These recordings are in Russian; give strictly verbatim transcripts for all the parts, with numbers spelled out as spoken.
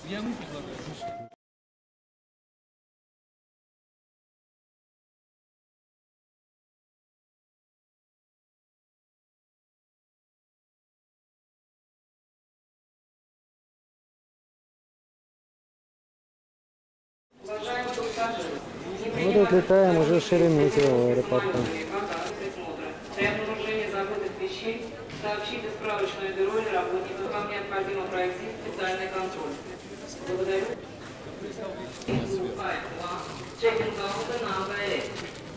Я ему предлагаю. Вот отлетаем уже с Шереметьево аэропорта. При обнаружении забытых вещей сообщите справочное бюро или работникам. Вам необходимо пройти специальный контроль. Благодарю. Checking counter number eight.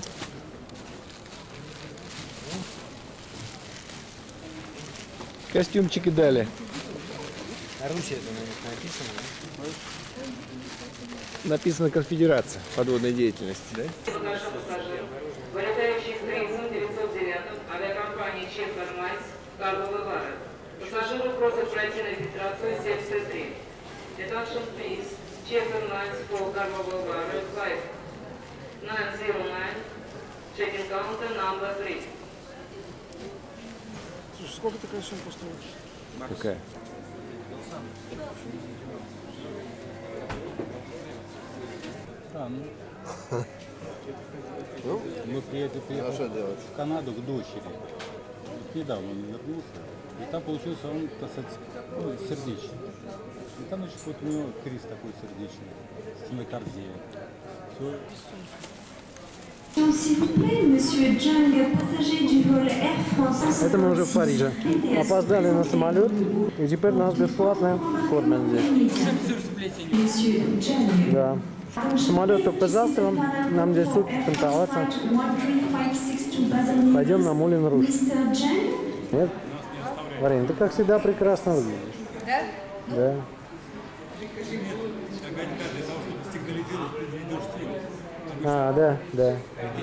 Костюмчики дали. На Руси это, наверное, написано, да? Написано «Конфедерация подводной деятельности», да? Багажа пассажиров, вылетающий с рейсом девятьсот девять авиакомпании Чех Airlines торговый вары. Пассажиры просят пройти на регистрацию семьдесят три. Deduction fees, Czech Airlines for торговый вары, flight nine zero nine, checking counter number three. Слушай, сколько такая сумка стоит? Какая? Да, ну, мы приехали, приехали в Канаду к дочери. Вот недавно он вернулся. И там получился он, так сказать, ну, сердечный. И там, значит, вот у него криз такой сердечный, стенокардия. Все. S'il vous plaît, monsieur Jung, passager du vol Air France. Это мы уже в Париже. Опоздали на самолет, и теперь у нас бесплатная кормят здесь. Monsieur Jung. Да. Самолет только завтра, нам здесь сутки кантоваться. Пойдем на Мулин Руж. Мистер Jung? Нет? Варень, ты как всегда прекрасно выглядишь. Да? Да. А, да, да.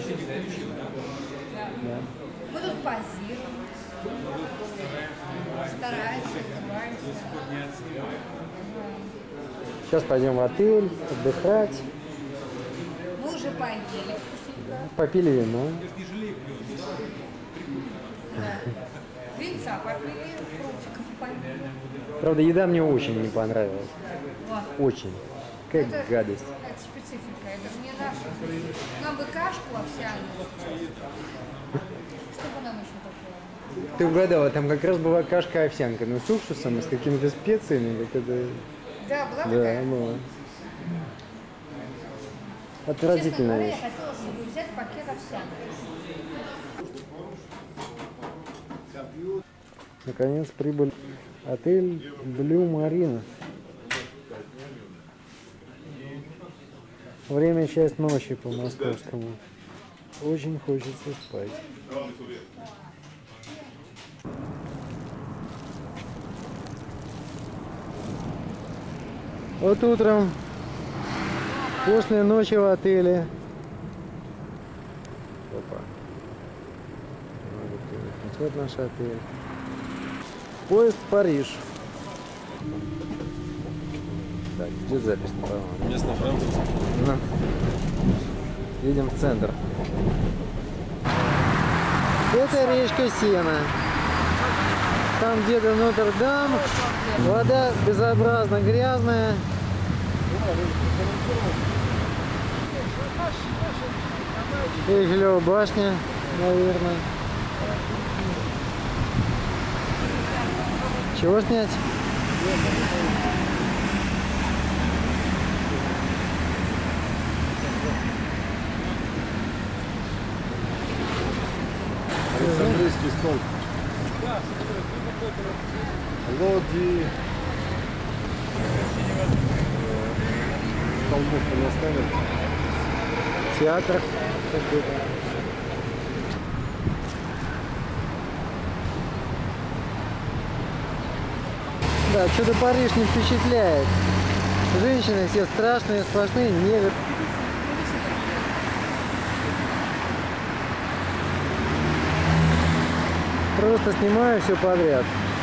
Мы тут позируем. Стараемся, стараемся. Сейчас пойдем в отель, отдыхать. Мы уже поели вкусненько. Попили вино. Да. Винца попили, фруктиков попили. Правда, еда мне очень не понравилась. Вот. Очень. Какая Это- гадость. Это специфика, это же не наша. Нам бы кашку овсяную. Что бы нам еще такое? Ты угадала, там как раз была кашка-овсянка, но с уксусом и с какими-то специями. Как это... Да, была Да, такая? была. Честно Отвратительная говоря, я вещь. хотела себе взять пакет овсяных. Наконец прибыли. Отель Блю Марина. Время часть ночи по московскому. Очень хочется спать. Вот утром, после ночи в отеле. Опа. Вот наш отель. Поезд в Париж. Так, где запись? Местно французский. Ну. Едем в центр. Это речка Сена. Там где-то Нотр-Дам. Вода безобразно грязная. Эйфелева башня, наверное. Чего снять? Александрийский столб. Лоди. Столбов не оставят. Театр какой-то. Да, что-то Париж не впечатляет. Женщины все страшные, сплошные негры. Просто снимаю все подряд.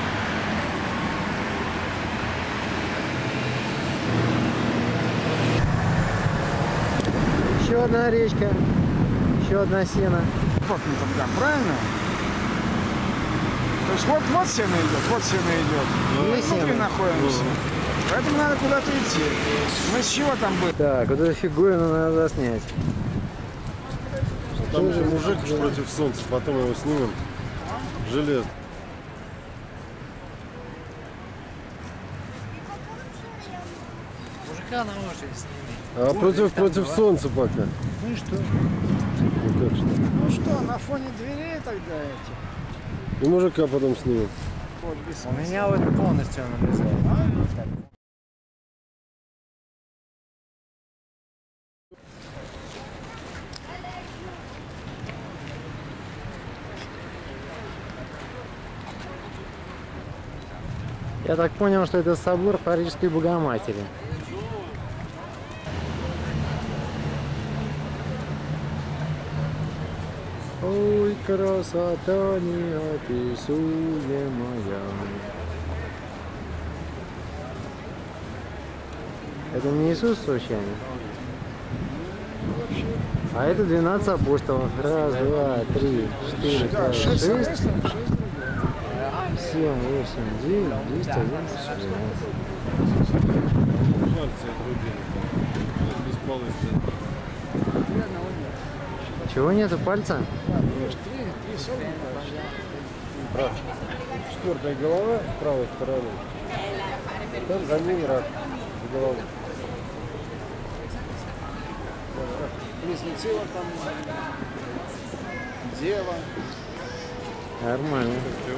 Еще одна речка, еще одна сена. Пахнет там, правильно? есть вот, вот сено идет, вот сено идет. Мы Есть внутри сено. находимся. Поэтому надо куда-то идти. Мы с чего там были? Так, вот эту фигурину надо снять. Там же мужик против солнца, потом его снимем. Железо. Мужика на очередь сними. А против, против солнца пока. Ну и что? Ну как что? Ну что, на фоне дверей тогда эти? И мужика потом снимем. Вот, без У меня вот полностью он обрезает. Я так понял, что это собор Парижской Богоматери. Ой, красота неописуемая. Это не Иисус случайно? А это двенадцать апостолов. Раз, два, три, четыре, пять, шесть, семь, восемь, девять, десять, одиннадцать, двенадцать. Пальцы отрубили. Беспалый. Чего нету пальца? Рак. Четвертая голова с правой стороны. Там за ним рак. За головой. близнецы вот там, дева. Нормально.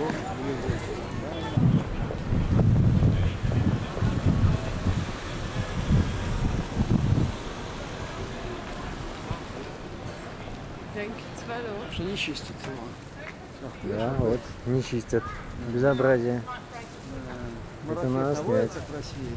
Что не чистит его. Да, вот, не чистят. Безобразие. Это надо снять. красивее.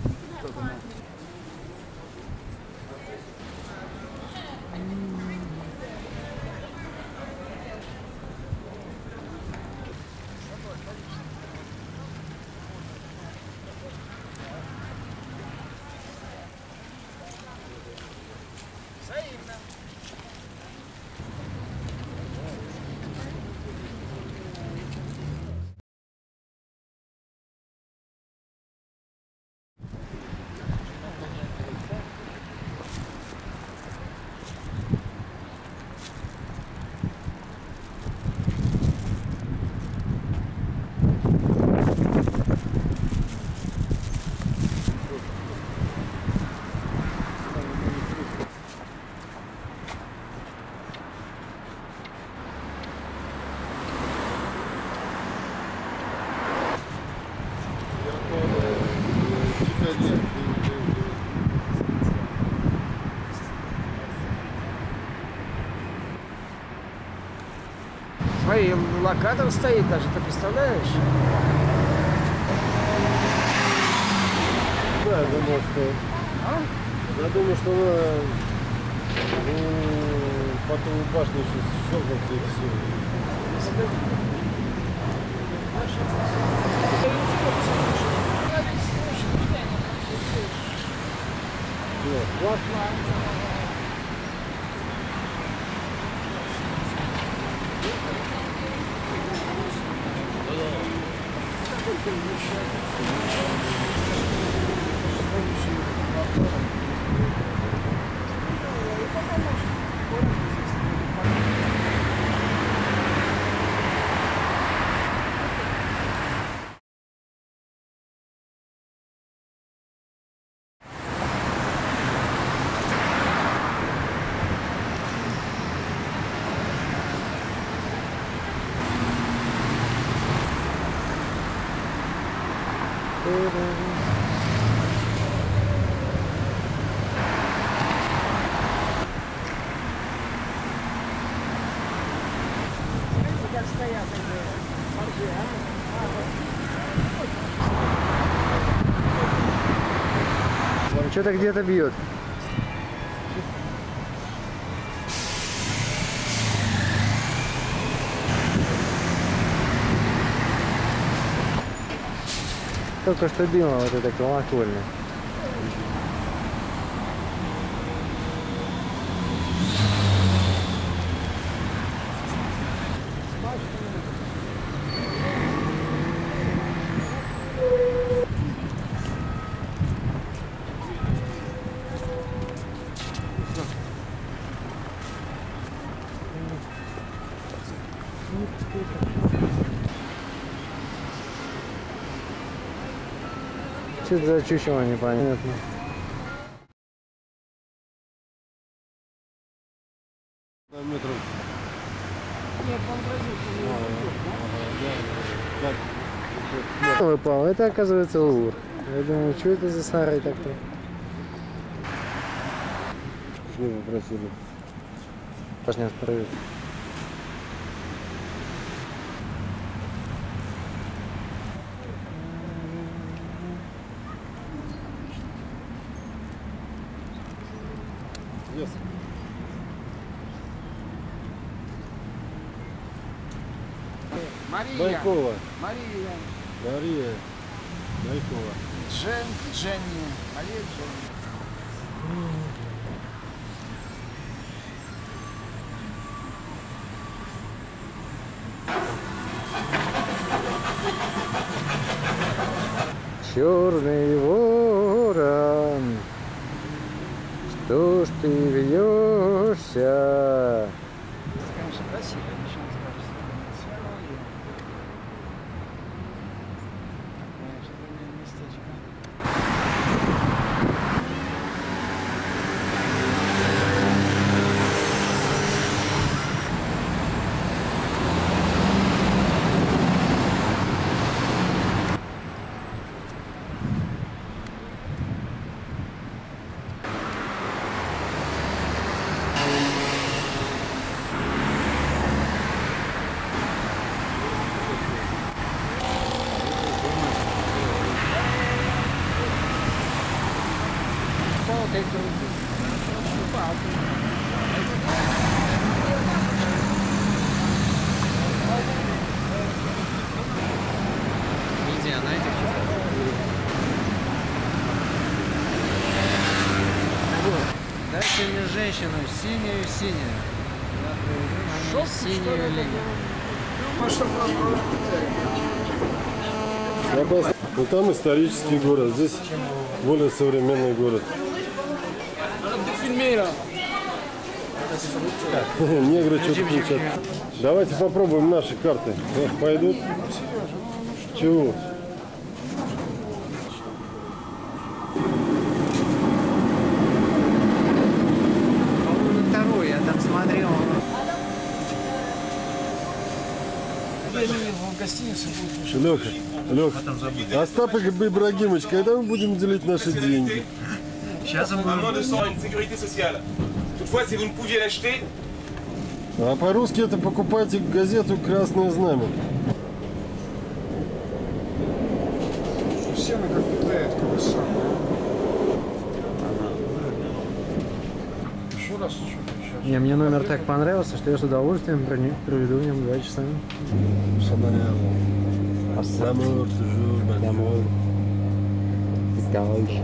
Смотри, локатор стоит даже, ты представляешь? Да, я думаю, что... А? Я думаю, что она... Ну, потом башню еще щелкнут и все. Что-то где-то бьет. Только что било вот это колокольня. Что это за чучело непонятно. Метров. Выпал. Это оказывается лур. Я думаю, что это за сарай такой? Что вы просили? Пошли проверить. Yes. Мария. Байкова. Мария. Мария. Байкова. Джен, Дженни. Мария Дженни. Черный ворон, что ж ты вьешься? Конечно, красиво, ничего не скажешь. Конечно, это местечко. Где она этих часов? Дайте мне женщину синюю-синюю. Синюю линию. Ну там исторический город, здесь более современный город. Негры что-то кричат. Давайте попробуем наши карты. Пойдут? Чего? По-моему, второй, я там смотрел. Леха, Леха, Остап Ибрагимович, когда мы будем делить наши деньги? Сейчас он А по-русски это покупайте газету «Красное знамя». Все мы как питают колоса. Еще раз что-то сейчас. Не, мне номер так понравился, что я с удовольствием прони- проведу в нем два часа. Домой. Домой.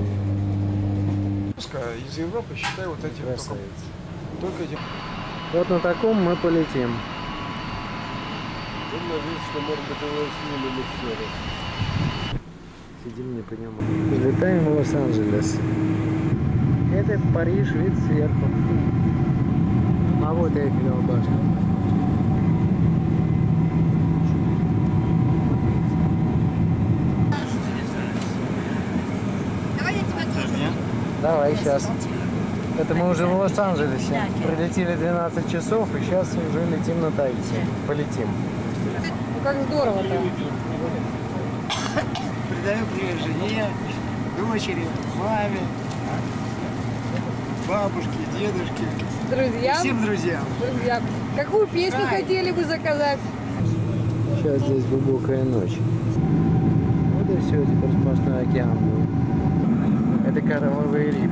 Из Европы, считай, вот эти вот только, только эти. Вот на таком мы полетим. Трудно видеть, что, может быть, его снимем еще раз. Сидим, не понимаем. Летаем в Лос-Анджелес. Это Париж, вид сверху. А вот Эйфелева башня. Давай я тебя тоже. Давай, сейчас. Это мы уже в Лос-Анджелесе. Прилетели двенадцать часов и сейчас уже летим на Таити. Полетим. Ну как здорово-то. Передаю привет жене, дочери, маме, бабушке, дедушке, Друзьям. всем друзьям. Друзья, какую песню Ай. хотели бы заказать? Сейчас здесь глубокая ночь. Вот и все, теперь сплошной океан был. Это коралловый риф.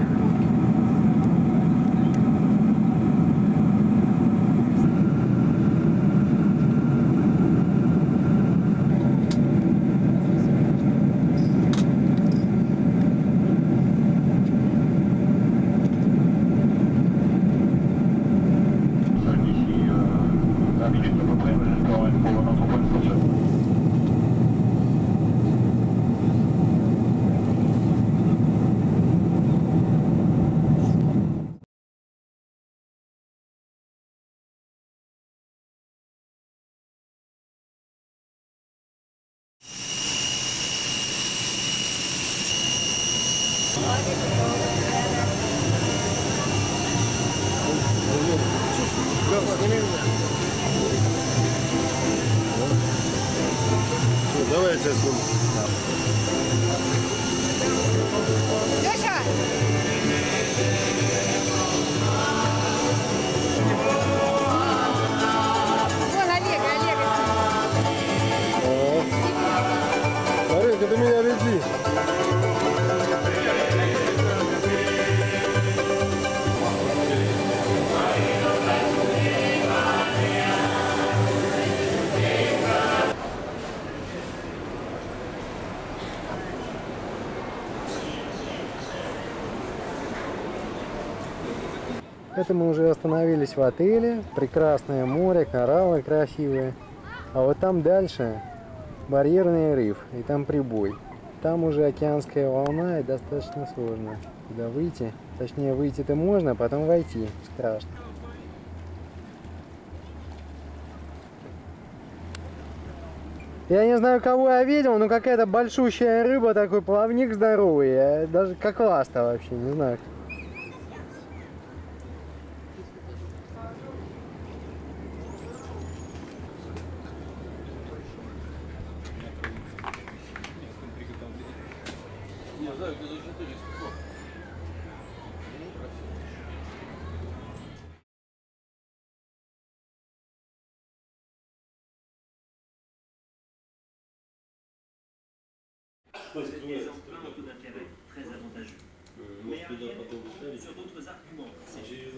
Давайте я сниму. Леша! Вон Олега, Олега. Маринка, ты меня веди. Это мы уже остановились в отеле. Прекрасное море, кораллы красивые. А вот там дальше барьерный риф, и там прибой. Там уже океанская волна, и достаточно сложно туда выйти. Точнее, выйти-то можно, а потом войти страшно. Я не знаю, кого я видел, но какая-то большущая рыба, такой плавник здоровый. Я даже как ласта вообще, не знаю. Très avantageux. Mais arrière, sur d'autres arguments, ces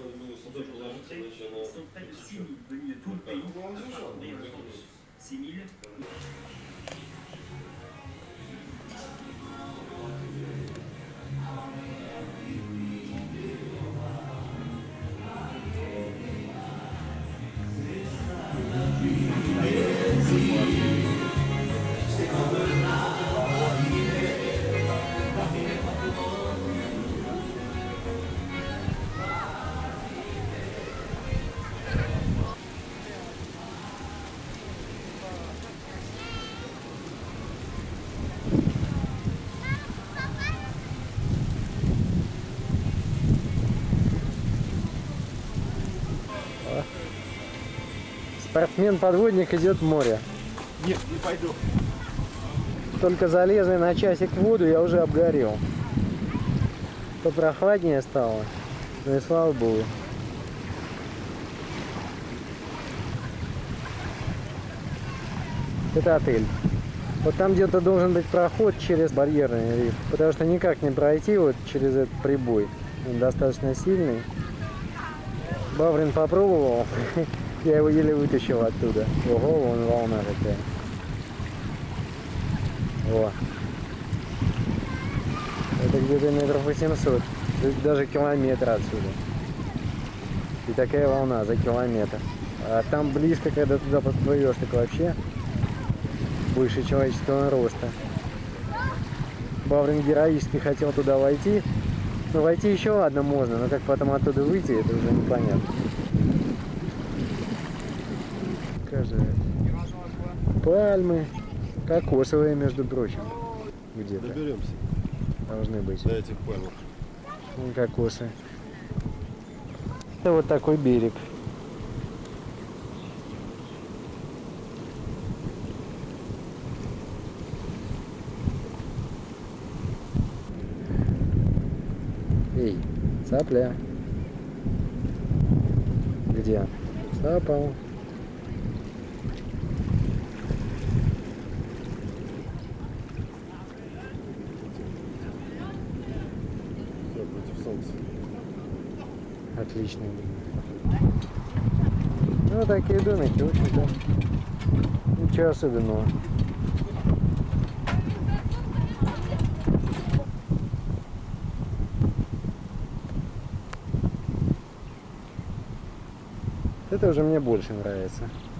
sont près de six mille venus de tout le pays pour parcourir le campus. six mille. Спортсмен-подводник идет в море. Нет, не пойду. Только залезли на часик в воду, я уже обгорел. Попрохладнее стало. Ну и слава богу. Это отель. Вот там где-то должен быть проход через барьерный риф, потому что никак не пройти вот через этот прибой. Он достаточно сильный. Баврин попробовал, я его еле вытащил оттуда. Ого, вон волна какая. Во. Это где-то метров восемьсот, даже километр отсюда. И такая волна за километр. А там близко, когда туда подплывешь, так вообще больше человеческого роста. Баврин героически хотел туда войти. Ну, войти еще ладно можно, но как потом оттуда выйти, это уже непонятно. Каждая. Пальмы. Кокосовые, между прочим. Где-то. Доберемся. Должны быть. До этих пальмов. Вон кокосы. Это вот такой берег. Эй, цапля. Где? Цапал. Против солнца. Отлично. Ну, такие домики, в общем-то, ничего особенного. Это уже мне больше нравится.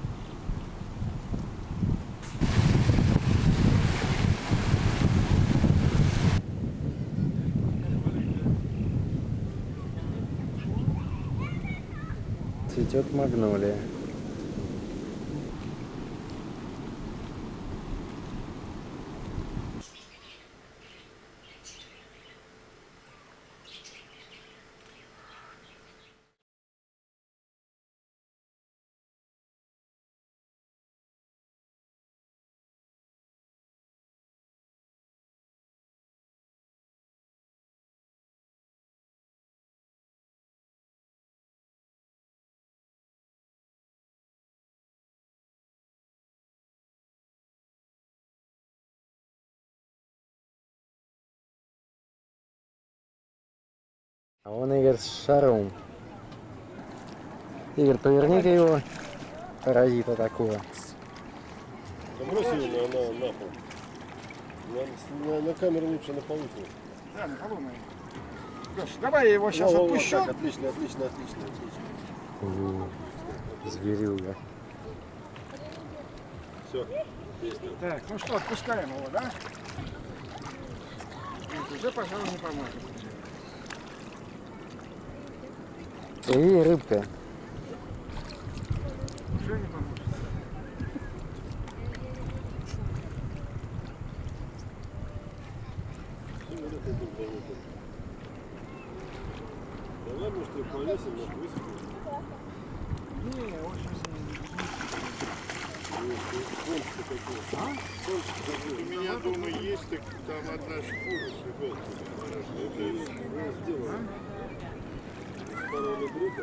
Цветет магнолия. А вон Игорь с шаром. Игорь, поверни-ка его, паразита такого. Да брось его на, на, на пол. На, на, на камеру лучше на полу. Да, на полу, наверное. Леш, давай я его сейчас Во, во, отпущу. Вот так, отлично, отлично, отлично, отлично. У, зверюга. Все. Так, ну что, отпускаем его, да? Нет, уже, пожалуй, не поможет. Эй, рыбка. Уже не поможет. Давай, может, его повесим, может, высыпем. Не, очень... У меня дома есть, так там одна шкура с Это мы сделаем. Второй группы.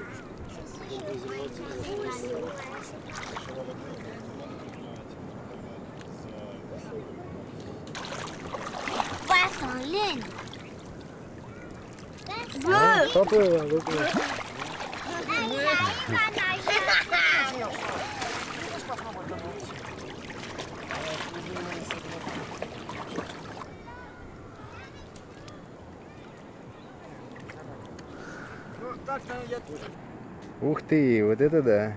Poisson lune. Поплыла, выплыла. Ну, так-то я тоже. Ух ты, вот это да.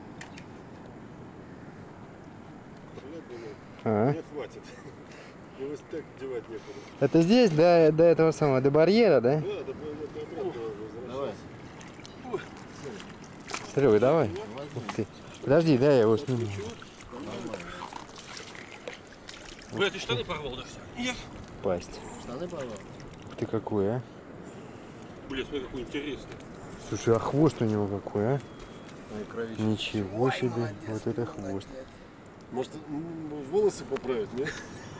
А? Мне хватит. Его так девать некуда. Это здесь, до, до этого самого, до барьера, да? Да, да, да, давай. Серега, давай. Ух ты. Подожди, дай я его сниму. Бля, ты штаны порвал, да что? Нет. Пасть. Штаны порвал? Ты какой, а? Бля, смотри, какой интересный. Слушай, а хвост у него какой, а? Ой, Ничего себе, вот это хвост. Может, волосы поправить, нет?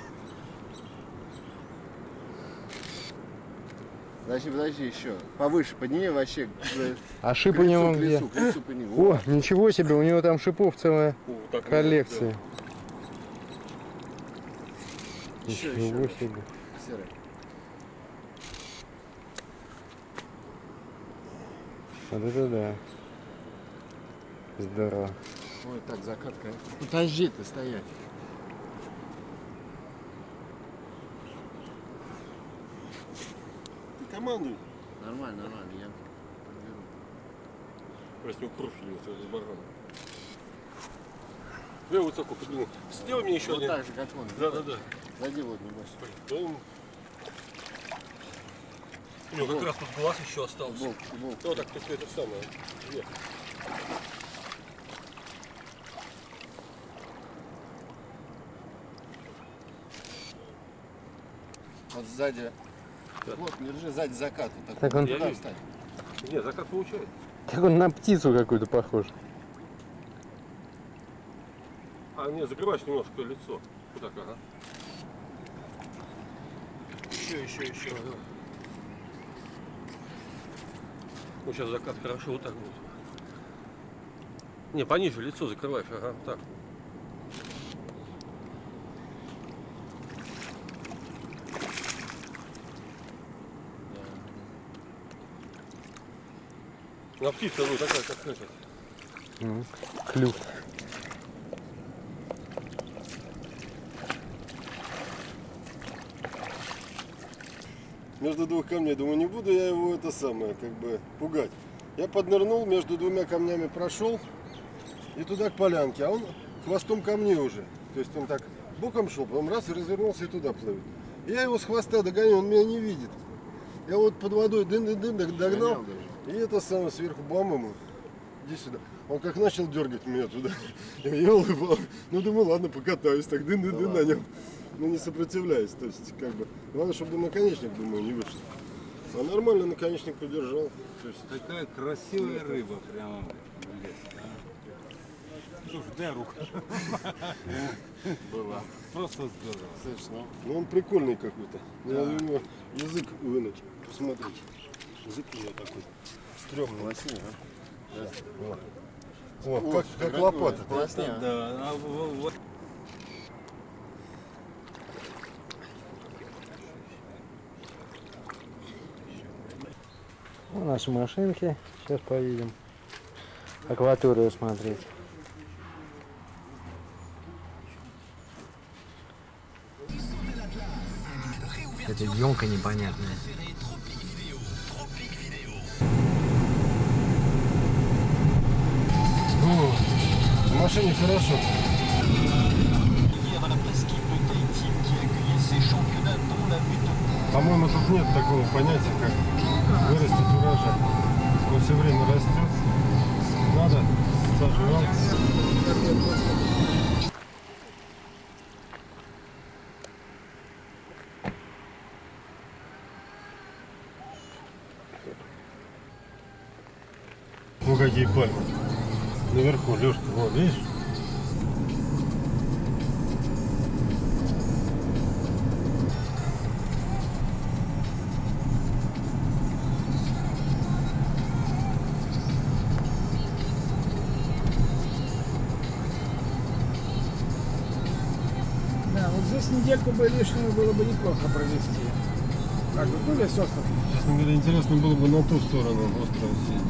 Подожди, подожди, еще. Повыше подними вообще. А шип у него где? О, ничего себе, у него там шипов целая О, коллекция. Да. Еще, Ничего еще. себе. Серый. Вот это да. Здорово. Ой, так, закатка. Подожди ты стоять. Ты командуй. Нормально, нормально, я подберу. Просто его кровь льется из барана. Я вот такой подумал. Сделай мне еще Вот один. так же, как он. Да, да, да. Зайди вот, небось. Да, он... У него как раз тут глаз еще остался. Волк, волк. Ну так, только это самое. Нет. Вот сзади. Плотно держи, сзади закат. Вот Так он- Туда Я встань. Нет, закат получается. Так он на птицу какую-то похож. А, нет, закрываешь немножко лицо. Вот так, ага. Еще, еще, еще. Ага. Вот сейчас закат хорошо, вот так будет. Не, пониже лицо закрываешь, ага, вот так. На птица, ну такая, как этот. М, Клюв. Между двух камней, думаю, не буду я его это самое, как бы, пугать. Я поднырнул, между двумя камнями прошел и туда к полянке, а он хвостом ко мне уже. То есть он так боком шел, потом раз и развернулся и туда плывет. И я его с хвоста догоняю, он меня не видит. Я вот под водой дын-дын-дын догнал, и это самое сверху бам ему, иди сюда. Он как начал дергать меня туда, я ел, ну думаю, ладно, покатаюсь, так дын-дын-дын на нем. Ну не сопротивляюсь, то есть как бы, главное, чтобы наконечник, думаю, не вышел. А нормально наконечник удержал. То есть такая красивая рыба прямо в лес. А? Слушай, дай руку. Была. Просто здорово. Слышь, ну. Ну он прикольный какой-то. Надо у него язык вынуть. Посмотрите. Язык у него такой стрёмный. Полосни, а? Да. О, как, как лопата. Полосни, а? Да, а вот. Ну, наши машинки. Сейчас поедем акваторию смотреть. Это ёлка непонятная. О, в машине хорошо. По-моему, тут нет такого понятия, как вырастить урожай. Он все время растет. Надо сажать. Ну какие пальмы. Наверху, Лёшка, вот, видишь? Да, вот здесь недельку бы лишнюю было бы неплохо провести. Как бы, ну, весь остров. Честно говоря, интересно было бы на ту сторону острова съездить.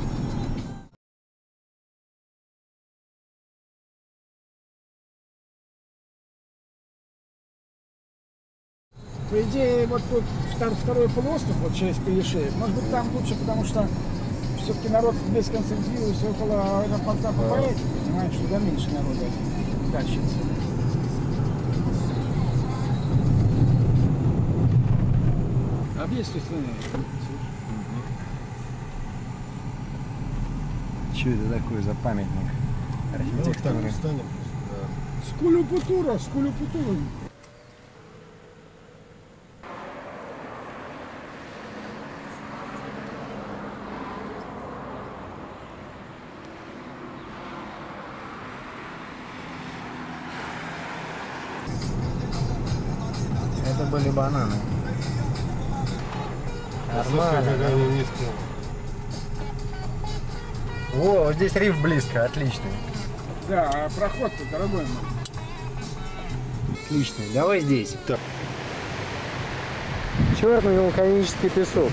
По идее, вот тут втор- второй полуостров, вот через Перешеев, может быть, там лучше, потому что все-таки народ весь концентрируется около аэропорта Папаэти, понимаешь, туда меньше народа тащится. Объездки страны. Что это такое за памятник? Архитектуры. Встанем. Скулю-путура, скулю-путура. Это были бананы. Нормально. Какая они низкая. О, вот здесь риф близко, отличный. Да, а проход-то дорогой мой. Отличный. Давай здесь. Так. Черный вулканический песок.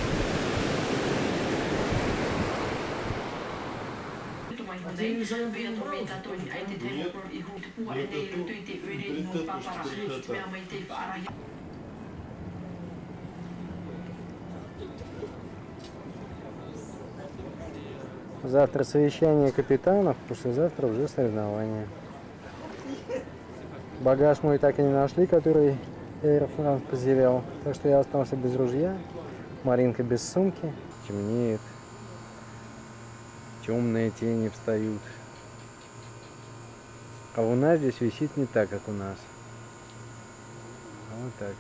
Завтра совещание капитанов, послезавтра уже соревнования. Багаж мой так и не нашли, который Air France потерял. Так что я остался без ружья. Маринка без сумки. Темнеет. Темные тени встают. А луна здесь висит не так, как у нас. А вот так.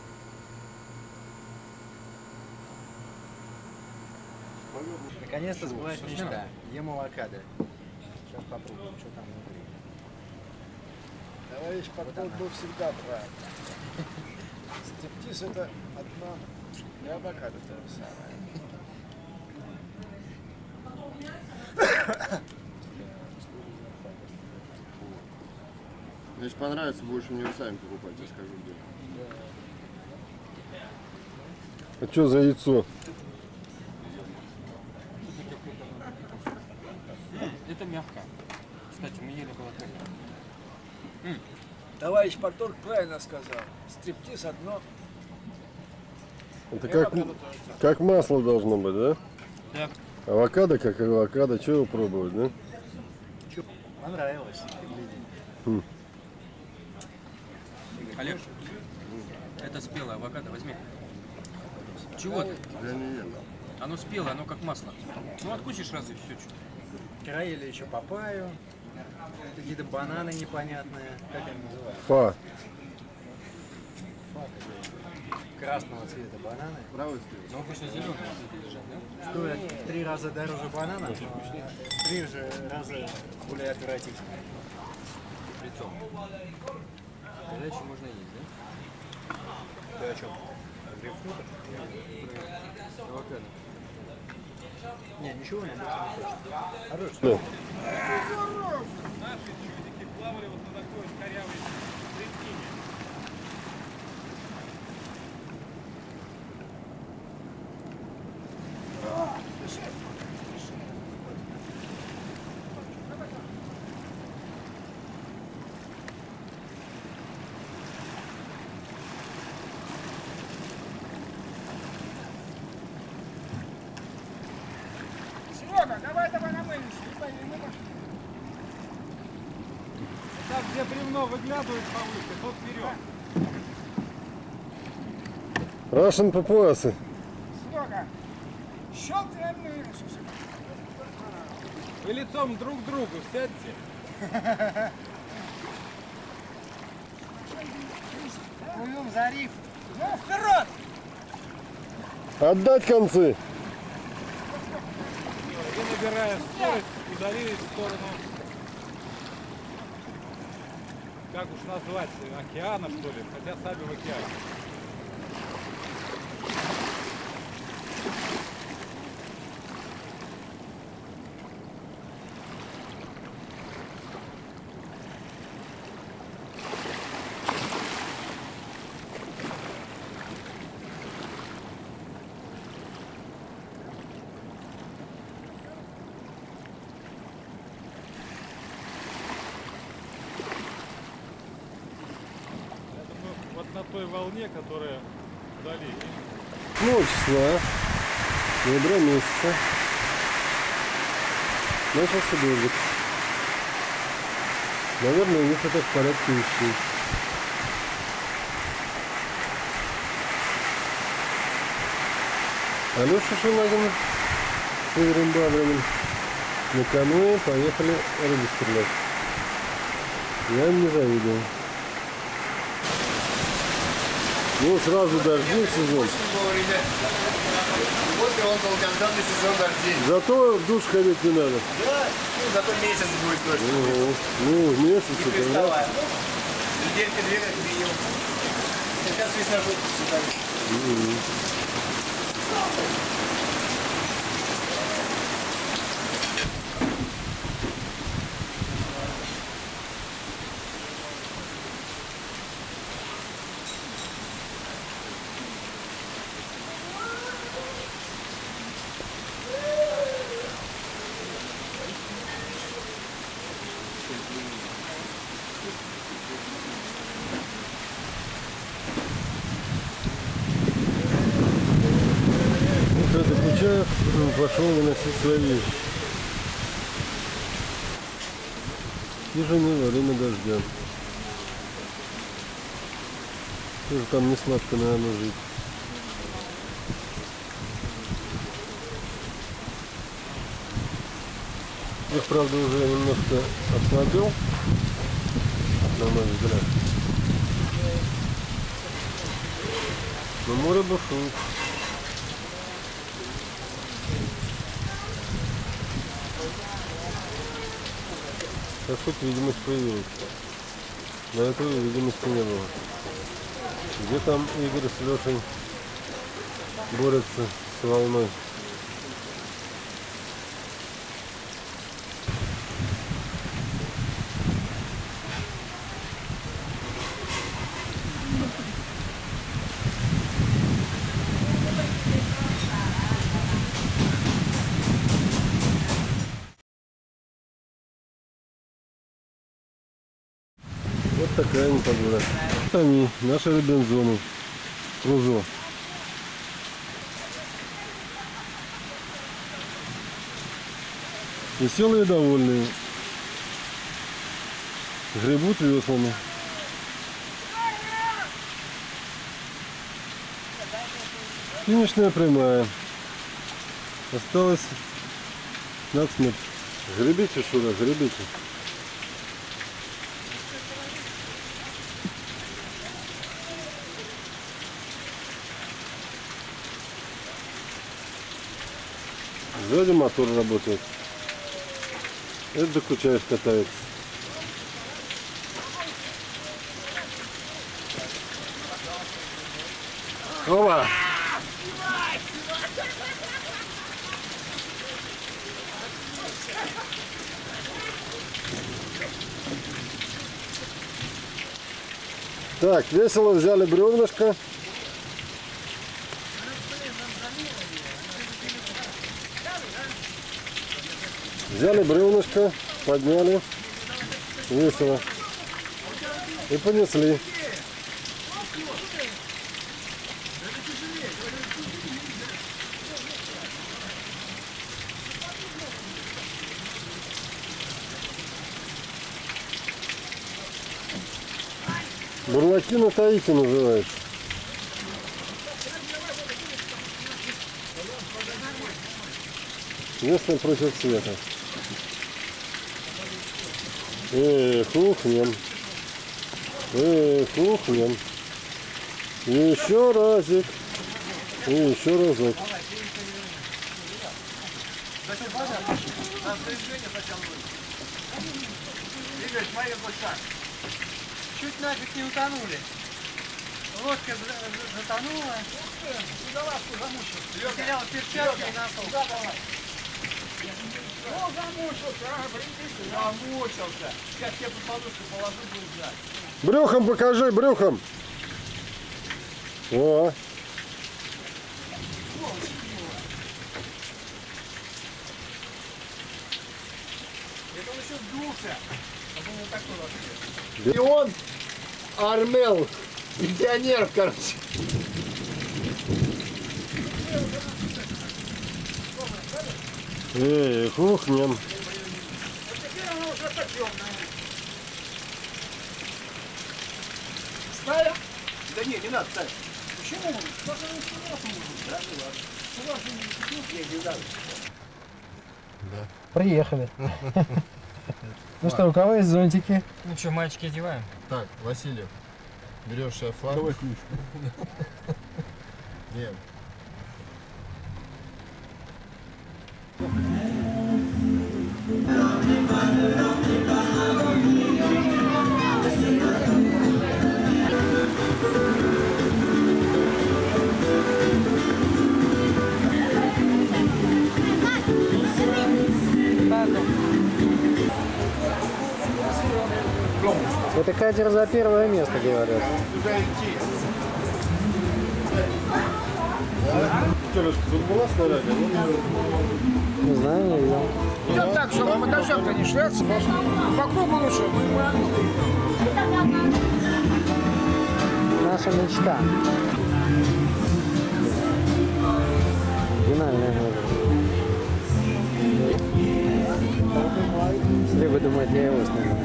Наконец-то сбылась мечта. Ем авокадо. Сейчас попробуем, что там внутри. Товарищ подход был всегда правильно. Стриптиз это одно, и авокадо то же самое. Если понравится, будешь универсальным покупать, я скажу где. А что за яйцо? Это мягко. Кстати, мы ели колоток. Товарищ Порторг правильно сказал. Стриптиз одно. Это как, как масло должно быть, да? Да. Авокадо как авокадо. Что его пробовать, да? Понравилось. Хм. Олег, это спелое авокадо, возьми. Чего ты? Я не ем. Оно спелое, оно как масло. Ну откусишь раз и все. Вчера ели еще папайю. Какие-то бананы непонятные. Как они называются? Фа. Фа красного цвета бананы. Правый цвет. Ну обычно зеленые цвета лежат, да? Стоят в три раза дороже бананов, но в три же раза более отвратительные. Лицом. Горячий можно есть, да? Ты о чем? Грейпфрут? Авокадо. Не, ничего не хочется. Хорош. Да. Наши люди плавали вот на такой корявой трясине. бревно выглядывает повыше, тот вперед. Russian по поясу. Серега, щел ты на меня. Вы лицом друг к другу сядьте. Плывем за риф. Ну, вперед! Отдать концы. И набирая скорость, удалились в сторону, как уж назвать, океана, что ли, хотя сами в океане. Вот на той волне, которая вдали. Ну, числа. Ноября месяца. Начался дождик. Наверное, у них это в порядке вещей. Алеша Шелагин с Игорем Бабриным на каноэ поехали рыбу стрелять. Я им не завидую. Ну, сразу дожди сезон. Вот и он долгожданный сезон дождей. Зато в душ ходить не надо. Да, ну зато месяц будет дождь. Угу. Ну, месяц Не это, да? приставай. Недельки две как минимум. Сейчас весна будет сюда. Угу. Вот это Кучаев пошел выносить свои вещи. Тяжело во время дождя. Тоже там не сладко, наверное, жить. Их, правда, уже немножко ослабил, на мой взгляд. Но море бушует. Сейчас хоть видимость появилась. До этого видимости не было. Где там Игорь с Лешей борются с волной? Вот такая непогода. Вот они, наши Робинзоны. Крузо. Веселые и довольные. Гребут веслами. Финишная прямая. Осталось насмерть. Гребите, Шура, гребите. Сзади мотор работает. Это Докучаев катается. Опа! Так, весело взяли бревнышко. Взяли бревнышко, подняли, весело, и понесли. Бурлаки на Таити называется. Местный против цвета. Эх, ухнем. Эх, ухнем. И еще разик. И еще разок. Игорь, смотри, вот так. Чуть нафиг не утонули. Лодка затонула. Потерял перчатки и носок. О, замучился, а, прикинь. Замучился. Сейчас тебе под подушку положу, буду ждать. Брюхом покажи, брюхом. О. Это он еще сдулся. А то вот такой вообще. И он Армел, пенсионер, короче. Эй, ухнем. Теперь она уже потемная. Ставим? Да не, не надо ставить. Почему? Даже не сюда можно. Да, ну ладно. Сюда же не идет, не надо. Приехали. Ну что, у кого есть зонтики? Ну что, мальчики, одеваем? Так, Васильев, берешь флаг. Давай ключ. Нет. Это катер за первое место, говорят. Тележка тут была снаряде? Не знаю, не видел. Идет так, чтобы по дождям-то не шляться. По кругу лучше. Наша мечта. Финальная номер. Если вы думаете, я его сниму.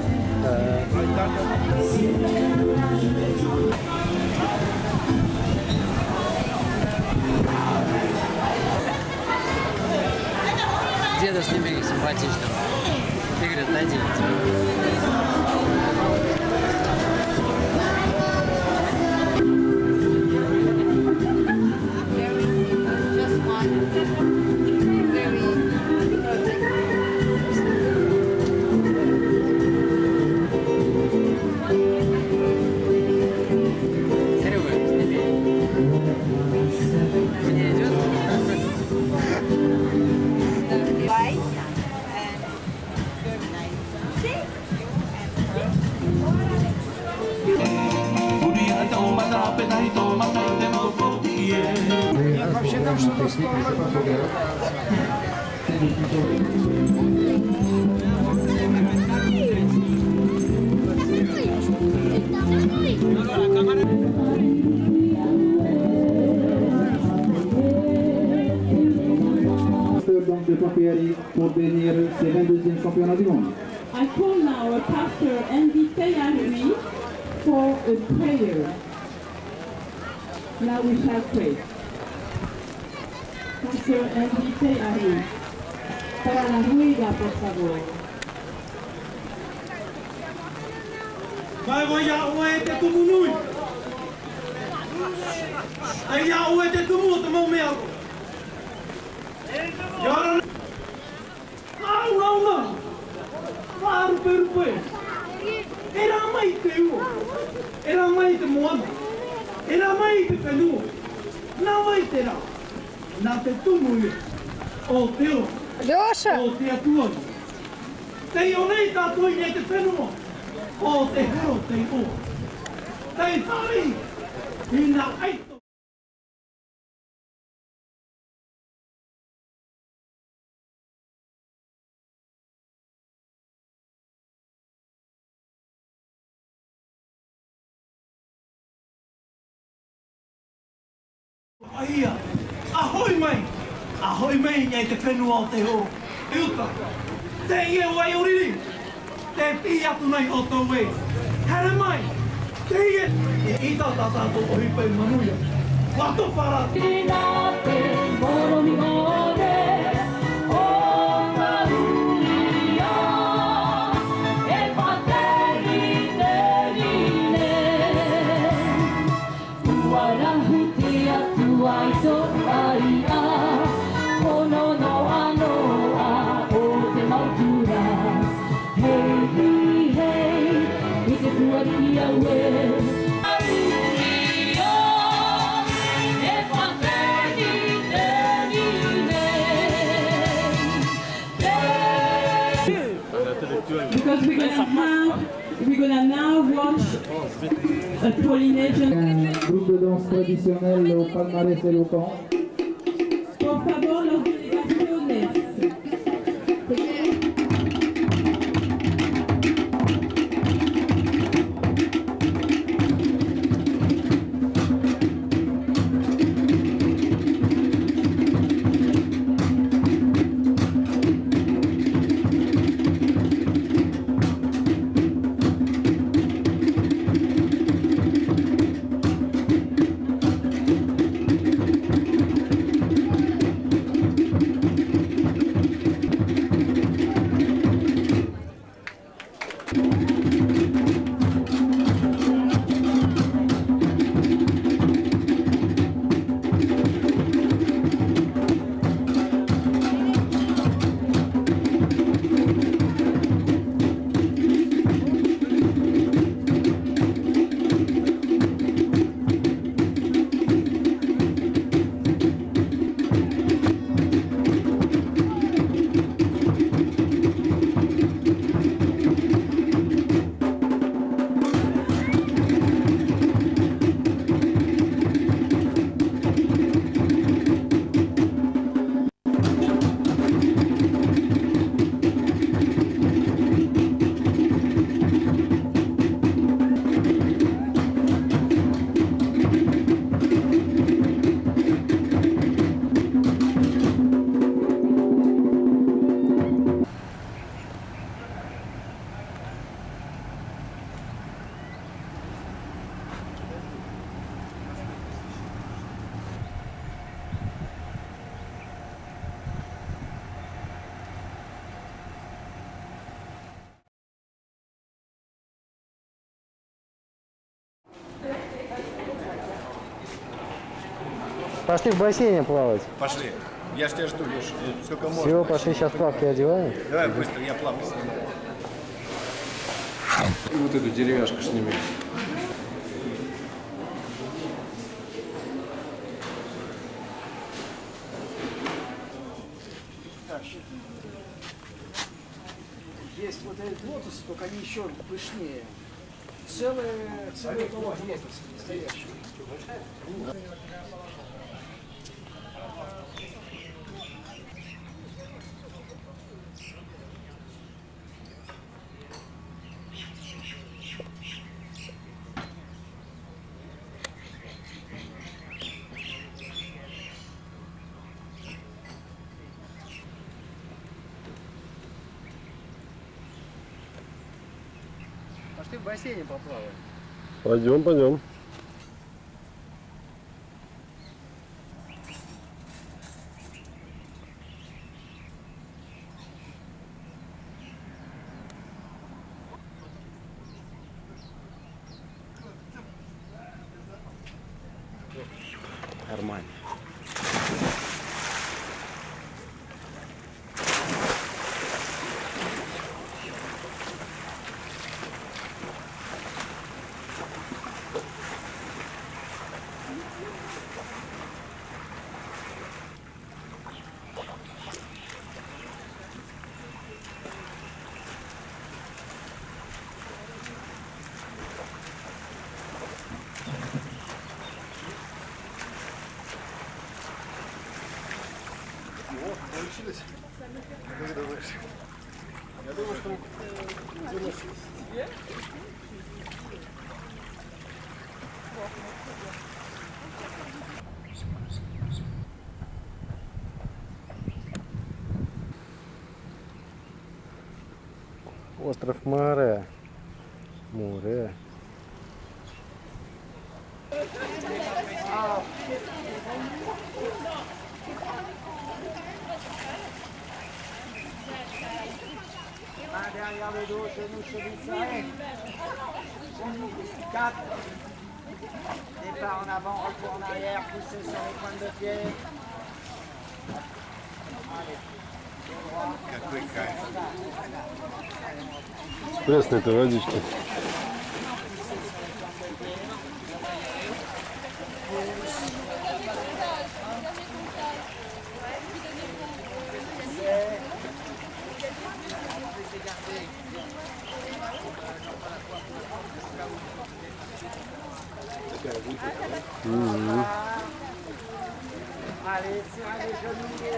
Деда сними симпатично. Игорь, отойди. Нет, вообще там что-то Donc de Pampéry pour devenir ses vingt-deuxième championnat du monde. I call now Pastor Andy Tayari for a prayer. Now we shall pray. Pastor Andy Tayari, para la rueda, por favor. Vai vai Yahweh te tumunui. Ai Yahweh te tumu te mau mea. Yara. Au au au. Faru perpe. Era mai te u. Era mai te moana. Era mai te penu. Na mai te ra. Na te tumu. O teo. Лёша! O te atua. Te ionei ta toi ne te penu. O te hero te o. Te whari. Ina aito. Aia, ahoi mai! Ahoi mai ngai te whenua o te ho. E uta, te ia wai oriri. Te pi atu nei o tō wei. Here mai, teie ja idatatato ohipäi manuja. Vato para. Because we're gonna have, we're gonna now watch a Polynesian. Un groupe de danse traditionnel au palmarès éloquent. Por favor, las delegaciones. Пошли в бассейне плавать. Пошли. Я ж тебя жду, Леша. Сколько можно. Все, пошли, сейчас плавки одеваем. Давай быстро, я плавку сниму. И вот эту деревяшку сними. Есть вот эти лотосы, только они еще пышнее. Целые, целые лотосы настоящие. Пошли в бассейне поплаваем. Пойдем, пойдем. Нормально. Получилось? Как думаешь? Я думаю, что Остров Море. Море. Main derrière le dos, genou, cheville serrée. quatre. Départ en avant, retour en arrière, poussez sur les pointes de pied. Allez. Какой кайф. Пресная-то водичка. М-м. Allez, serrez les genoux.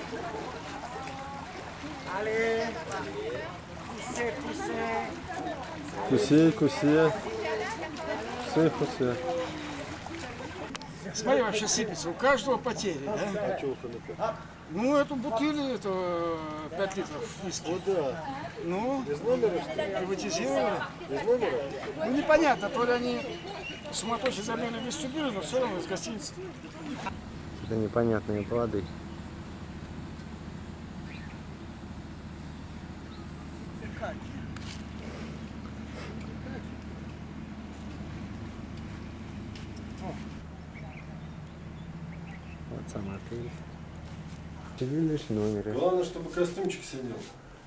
Allez. Poussez, poussez. Куси, куси. Куси, куси. Смотри, вообще сыпется. У каждого потери, да? Ну, эту бутыль, это пять литров виски. Ну да. Ну, Без номера, что ли? приватизировали. Без номера? Ну, непонятно, то ли они суматохи забили вестибюль, но все равно из гостиницы. Это непонятные плоды. Вот сам отель. Появились номеры. Главное, чтобы костюмчик сидел.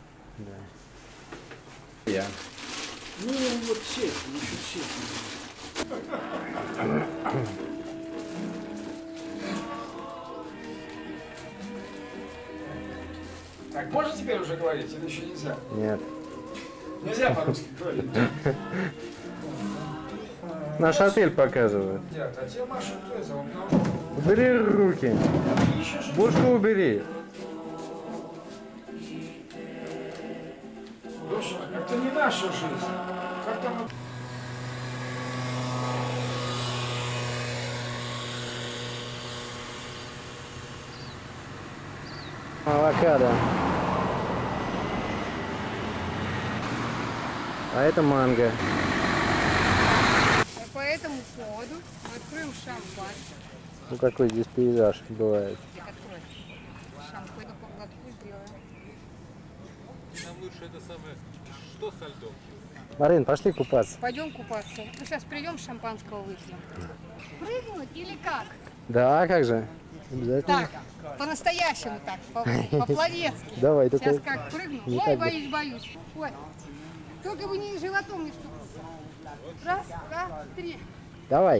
Да. Я. Ну, вот сеть, еще сеть. Так, можно теперь уже говорить или еще нельзя? Нет. Нельзя по-русски говорить. Наш отель показывает. Нет, а тебе Маша это, он Убери руки. Бушку убери. Леша, это не наша жизнь. Как там... Авокадо. А это манго. По этому ходу откроем шампанское. Ну какой здесь пейзаж бывает. Открой. Шампань по глотку сделаем. Нам лучше это самое, что со льдом? Марин, пошли купаться. Пойдем купаться. Мы сейчас придем, шампанского выпьем. Прыгнуть или как? Да, как же? Обязательно. Так, по-настоящему так, по- по-пловецки. Давай, Сейчас только как прыгну. не Ой, так боюсь, боюсь. Ой. Только бы не животом не стукнуться. Раз, два, три. Давай.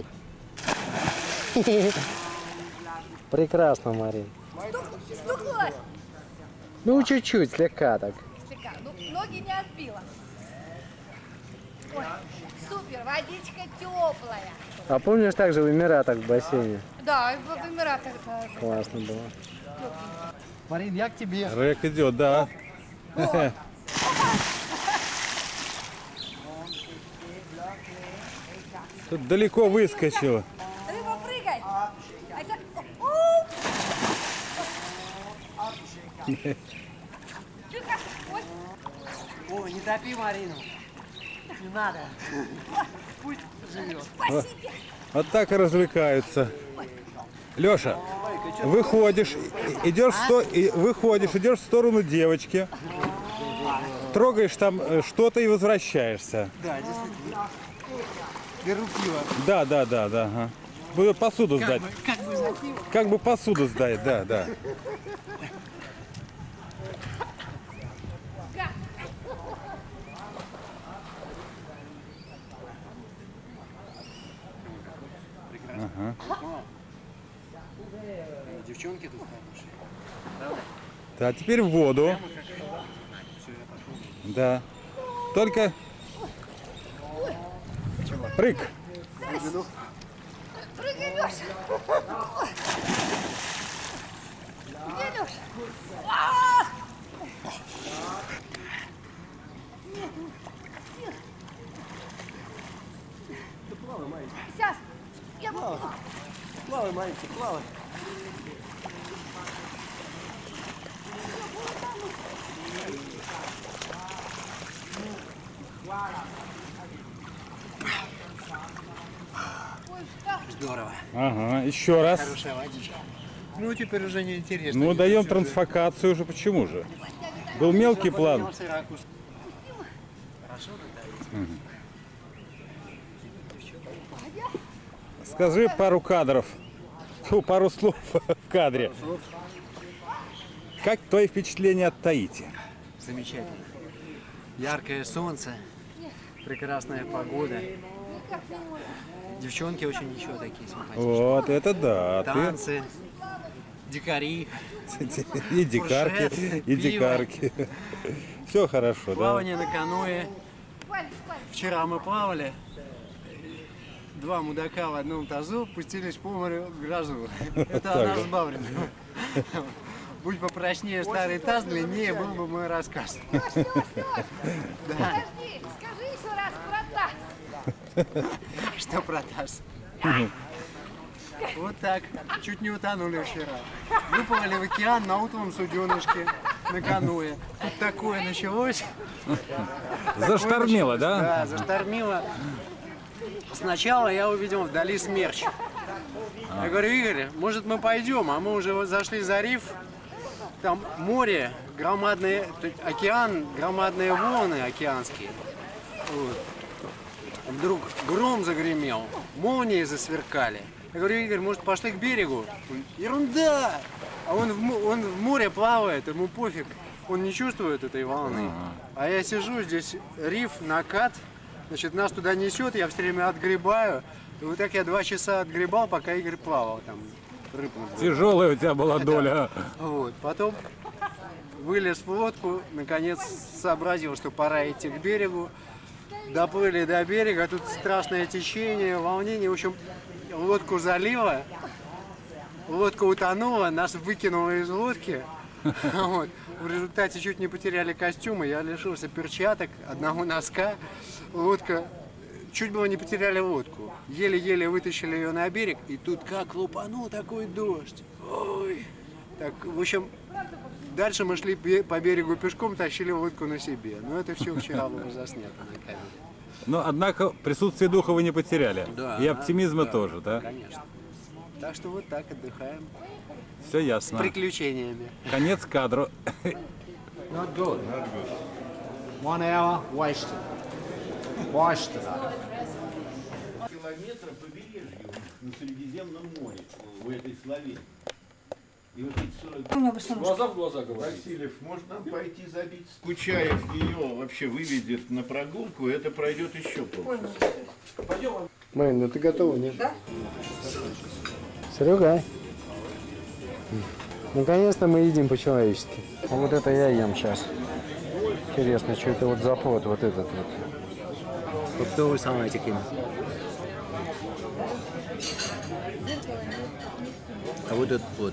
Прекрасно, Марин. Стукнулась? Ну, чуть-чуть, слегка так. Слегка. Ну, ноги не отбила. Ой, супер, водичка теплая. А помнишь также в Эмиратах в бассейне? Да, и в Эмиратах тоже. Классно было. Марин, як тебе? Рэк идет, да. Тут далеко выскочила. Рыба, прыгай! О, не топи Марину. Не надо. Пусть живет. Вот, вот так и развлекаются. Леша, выходишь, идешь, в сто- и выходишь, идешь в сторону девочки, трогаешь там э, что-то и возвращаешься. Да, действительно. Беру пиво. Да, да, да, да. Ага. Буду посуду Как сдать. бы, как бы за пиво. Как бы посуду сдать, да, да. Ага. Девчонки тут хорошие. Да, теперь в воду. Да. Только прыг. Прыгай, Леша! Где Леша? Сейчас! Я буду! Плавай, маленький, плавай. Ой, что? Здорово. Ага, еще раз. Хорошая водичка. Ну, теперь уже не интересно. Ну, даем трансфокацию уже. Почему же? Был мелкий план. Скажи пару кадров. Фу, пару слов в кадре. Как твои впечатления от Таити? Замечательно. Яркое солнце, прекрасная погода. Девчонки очень ничего такие симпатичные. Вот, это да. Танцы, дикари. И дикарки, и дикарки. Все хорошо, да? Плавание на каноэ. Вчера мы плавали. Два мудака в одном тазу пустились по морю в грозу. Это о нас с Бавриным. Будь попрочнее старый таз, длиннее был бы мой рассказ. Подожди, скажи еще раз про таз. Что про таз? Вот так. Чуть не утонули вчера. Выплыли в океан на утлом суденышке на каноэ. Тут такое началось. Заштормило, да? Да, заштормило. Сначала я увидел вдали смерч. Я говорю, Игорь, может мы пойдем, а мы уже зашли за риф. Там море, громадные, океан, громадные волны океанские. Вот. Вдруг гром загремел, молнии засверкали. Я говорю, Игорь, может пошли к берегу? Он, ерунда! А он в, он в море плавает, ему пофиг. Он не чувствует этой волны. А я сижу, здесь риф, накат. Значит, нас туда несет, я все время отгребаю. И вот так я два часа отгребал, пока Игорь плавал там. Тяжелая у тебя была доля. Да. Вот. Потом вылез в лодку, наконец сообразил, что пора идти к берегу. Доплыли до берега, тут страшное течение, волнение. В общем, лодку залило, лодка утонула, нас выкинуло из лодки. Вот. В результате чуть не потеряли костюмы, я лишился перчаток, одного носка. Лодка, чуть было не потеряли лодку. Еле-еле вытащили ее на берег, и тут как лупанул такой дождь. Ой. Так, в общем, дальше мы шли по берегу пешком, тащили лодку на себе. Но это все вчера было заснято на камере. Но, однако, присутствие духа вы не потеряли. Да, и оптимизма да, тоже, да? Конечно. Так что вот так отдыхаем. Все ясно. С приключениями. Конец кадру. Not good. Not good. One hour wasted. Wasted. Километра побережью на Средиземном море, в этой Словении. И вот эти сорок... Глаза в глаза говорят. Васильев, может нам пойти забить? Кучаев ее вообще выведет на прогулку, это пройдет еще полчаса. Пойдем. Мэн, ну ты готова, нет? Да. Серега, наконец-то мы едим по-человечески. А вот это я ем сейчас. Интересно, что это вот за плод, вот этот вот. Фруктовый салатик им. А вот этот плод.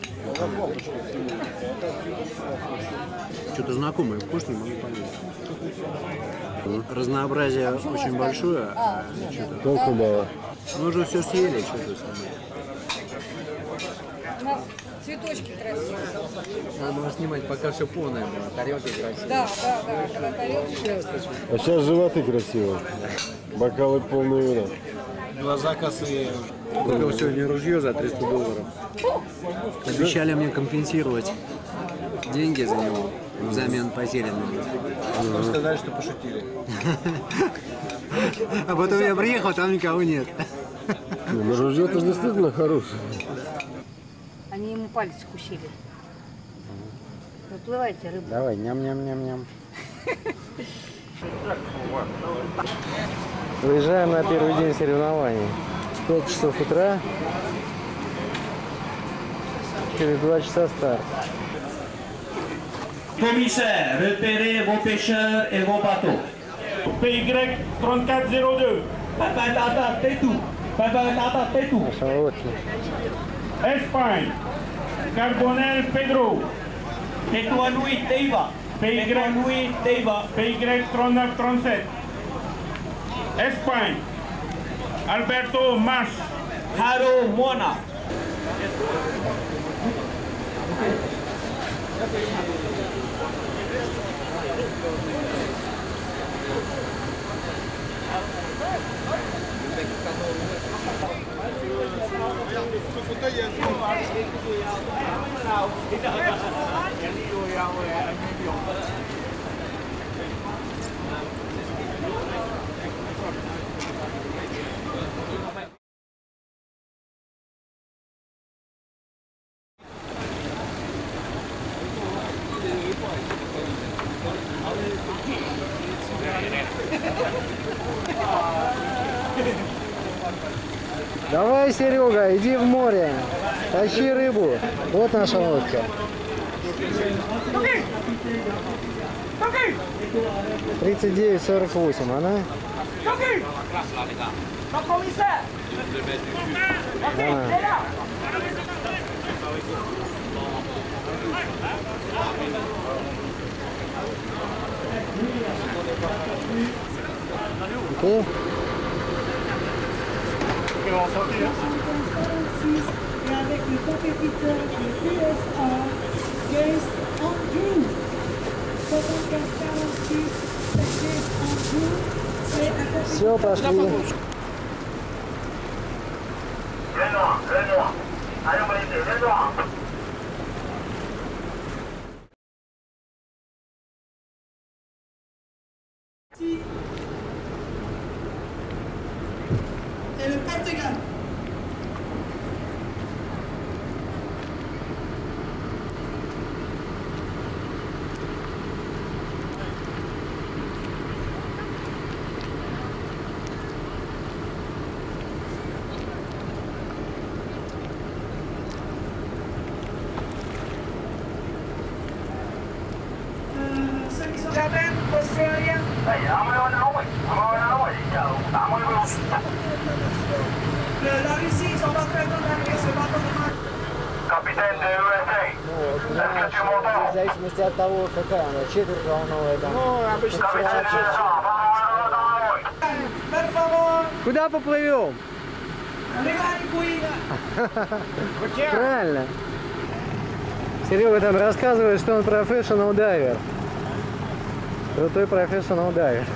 Что-то знакомое, вкусный, могу понять. Разнообразие очень большое, а что-то... Только да. Мы уже все съели, что-то самое. У нас цветочки красивые. Надо было снимать, пока все полное было. Тарелки красивые. Да, да, да, когда тарелки. А сейчас животы красивые. Бокалы полные вина. Глаза косые. Купил сегодня ружье за триста долларов. Обещали мне компенсировать деньги за него взамен потерянного. Вы сказали, что пошутили. А потом я приехал, там никого нет. Ну, ружье-то действительно хорошее. Они ему палец кусили. Выплывайте, рыба. Давай, ням-ням-ням-ням. Выезжаем на первый день соревнований. пять часов утра. Через два часа старт. Commissaire, repérez vos pêcheurs et vos bateaux. P Y trente-quatre zéro deux. Papa, tata, tais-tout. Papa, tata, tais-tout. Espagne. Carbonel Pedro. Tais-toi, Louis, Teiva. P Y Louis, Teiva. P Y trente-neuf trente-sept. Espagne. Alberto Mas. Haro Mona. Давай, Серега, иди в море, тащи рыбу. Вот наша лодка. тридцать девять сорок восемь, она? Она. Окей. Et avec le compétiteur de P S A, Gaze Andrew. soixante-quinze quarante-six, Gaze Andrew. C'est un compétiteur. Все, пошли. Et le Portugal. La Russie, ils sont pas très bons d'arriver ce bateau de marque. Capitaine de U S A. Ну, понимаешь, в зависимости от того, какая она, четвертьволновая там. Ну, обычно Куда поплывем? Правильно. Серега там рассказывает, что он профессионал дайвер. Крутой профессионал дайвер.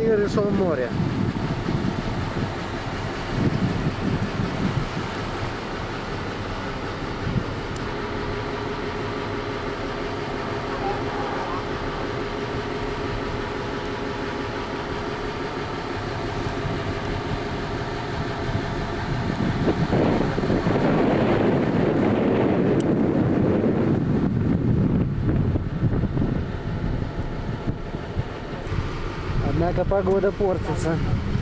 Игорь ушел в море. Однако погода портится.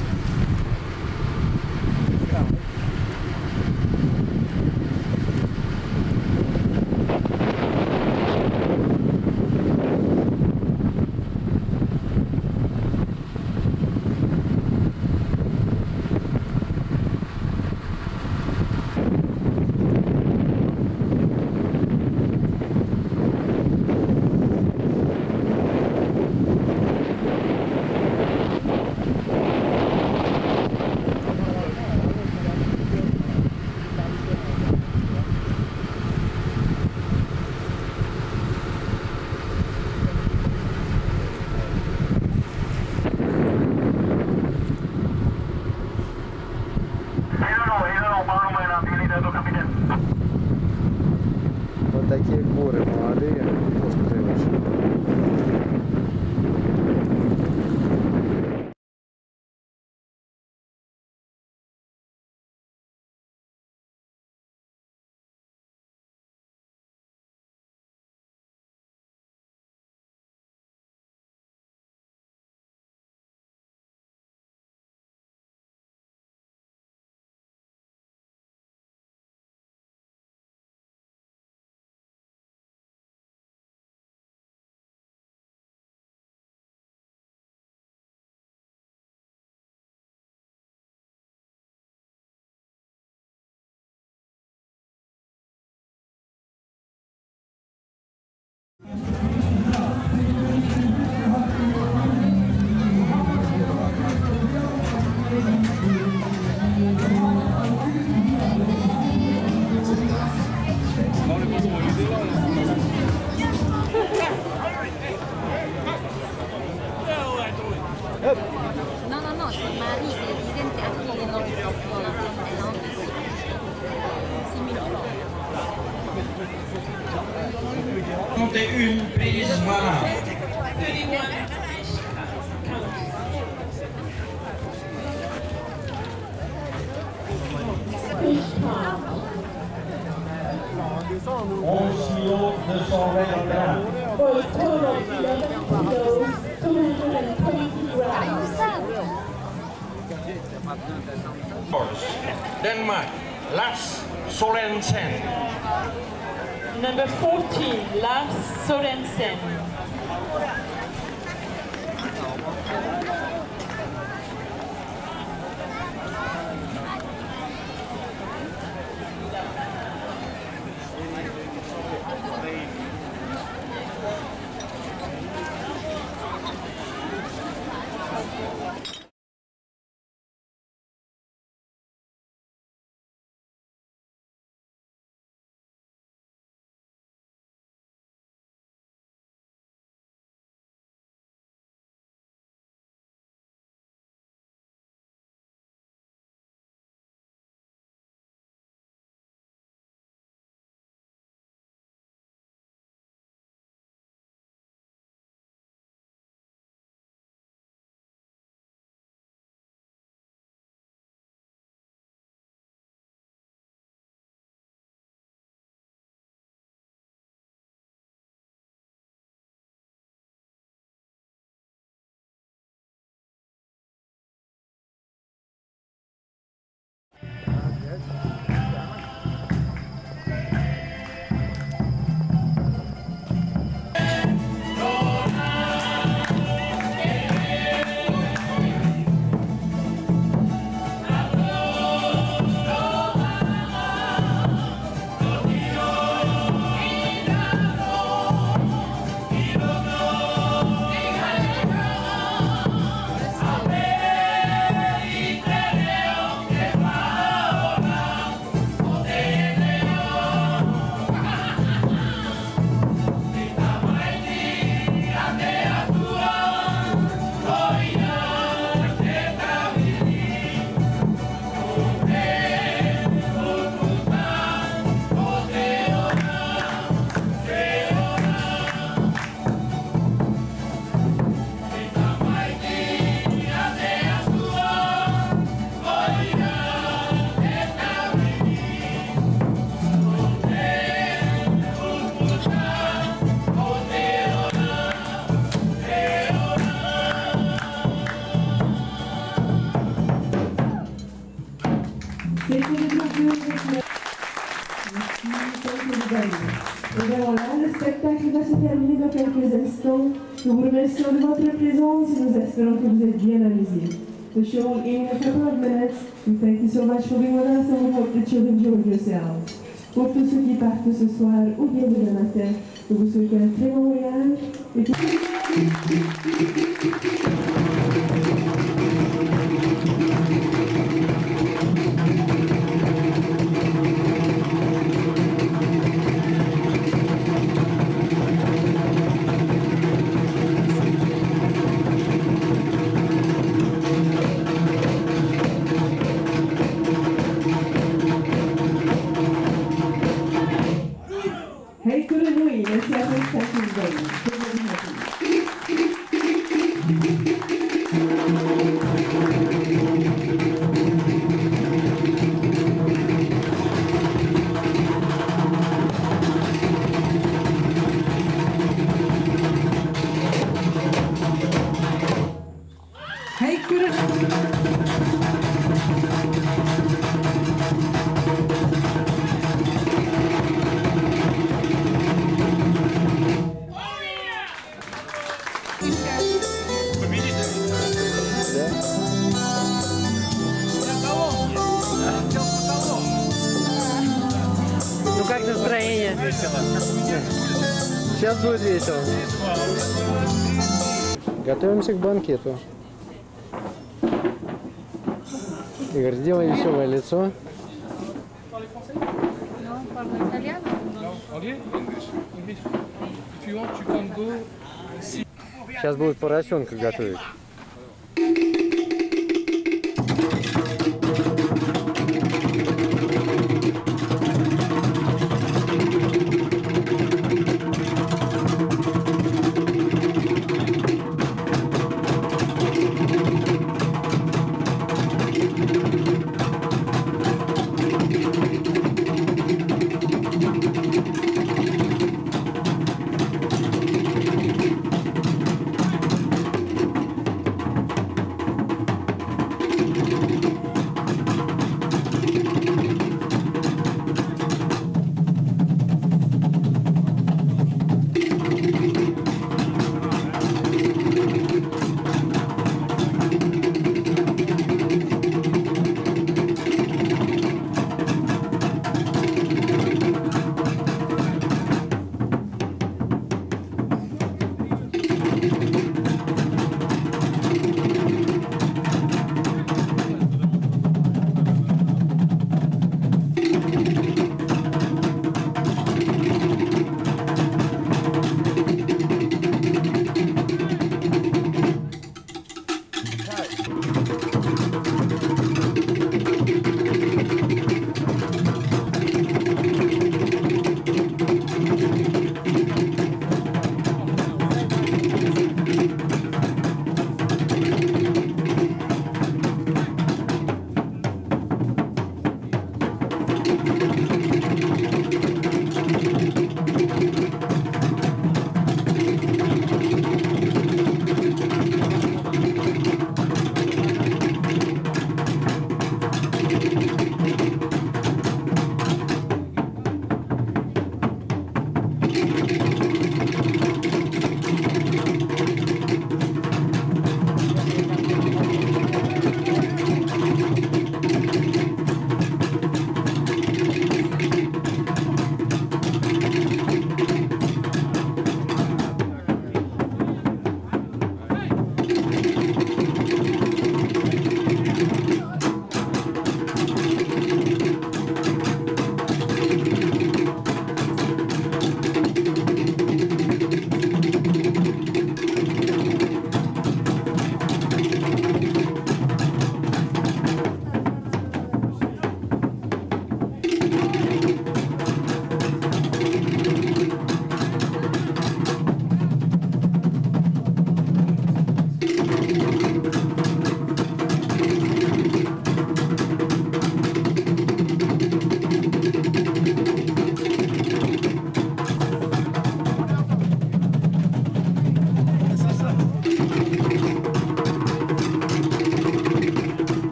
Вот такие горы молодые, острые очень. Non, non, non, c'est Marie, c'est évidente a qui non six mille francs. Montez une, please, voilà. onze kilos deux cent vingt grammes. For a total of eleven kilos, two hundred twenty grams. Denmark, Lars Sorensen. Number fourteen, Lars Sorensen. envahie. Et bien voilà, le spectacle va se terminer dans quelques instants. Nous vous remercions de votre présence et nous espérons que vous êtes bien amusés. The show will end in a couple of minutes. We thank you so much for being with us and we hope that you'll enjoy yourselves. Pour tous ceux qui partent ce soir ou bien demain matin, nous vous souhaitons un très bon voyage. Et puis... Hey, good morning. Let's have a second Hey, good Ну как настроение? Сейчас будет весело. Готовимся к банкету. Игорь, сделай веселое лицо. Сейчас будут поросенка готовить.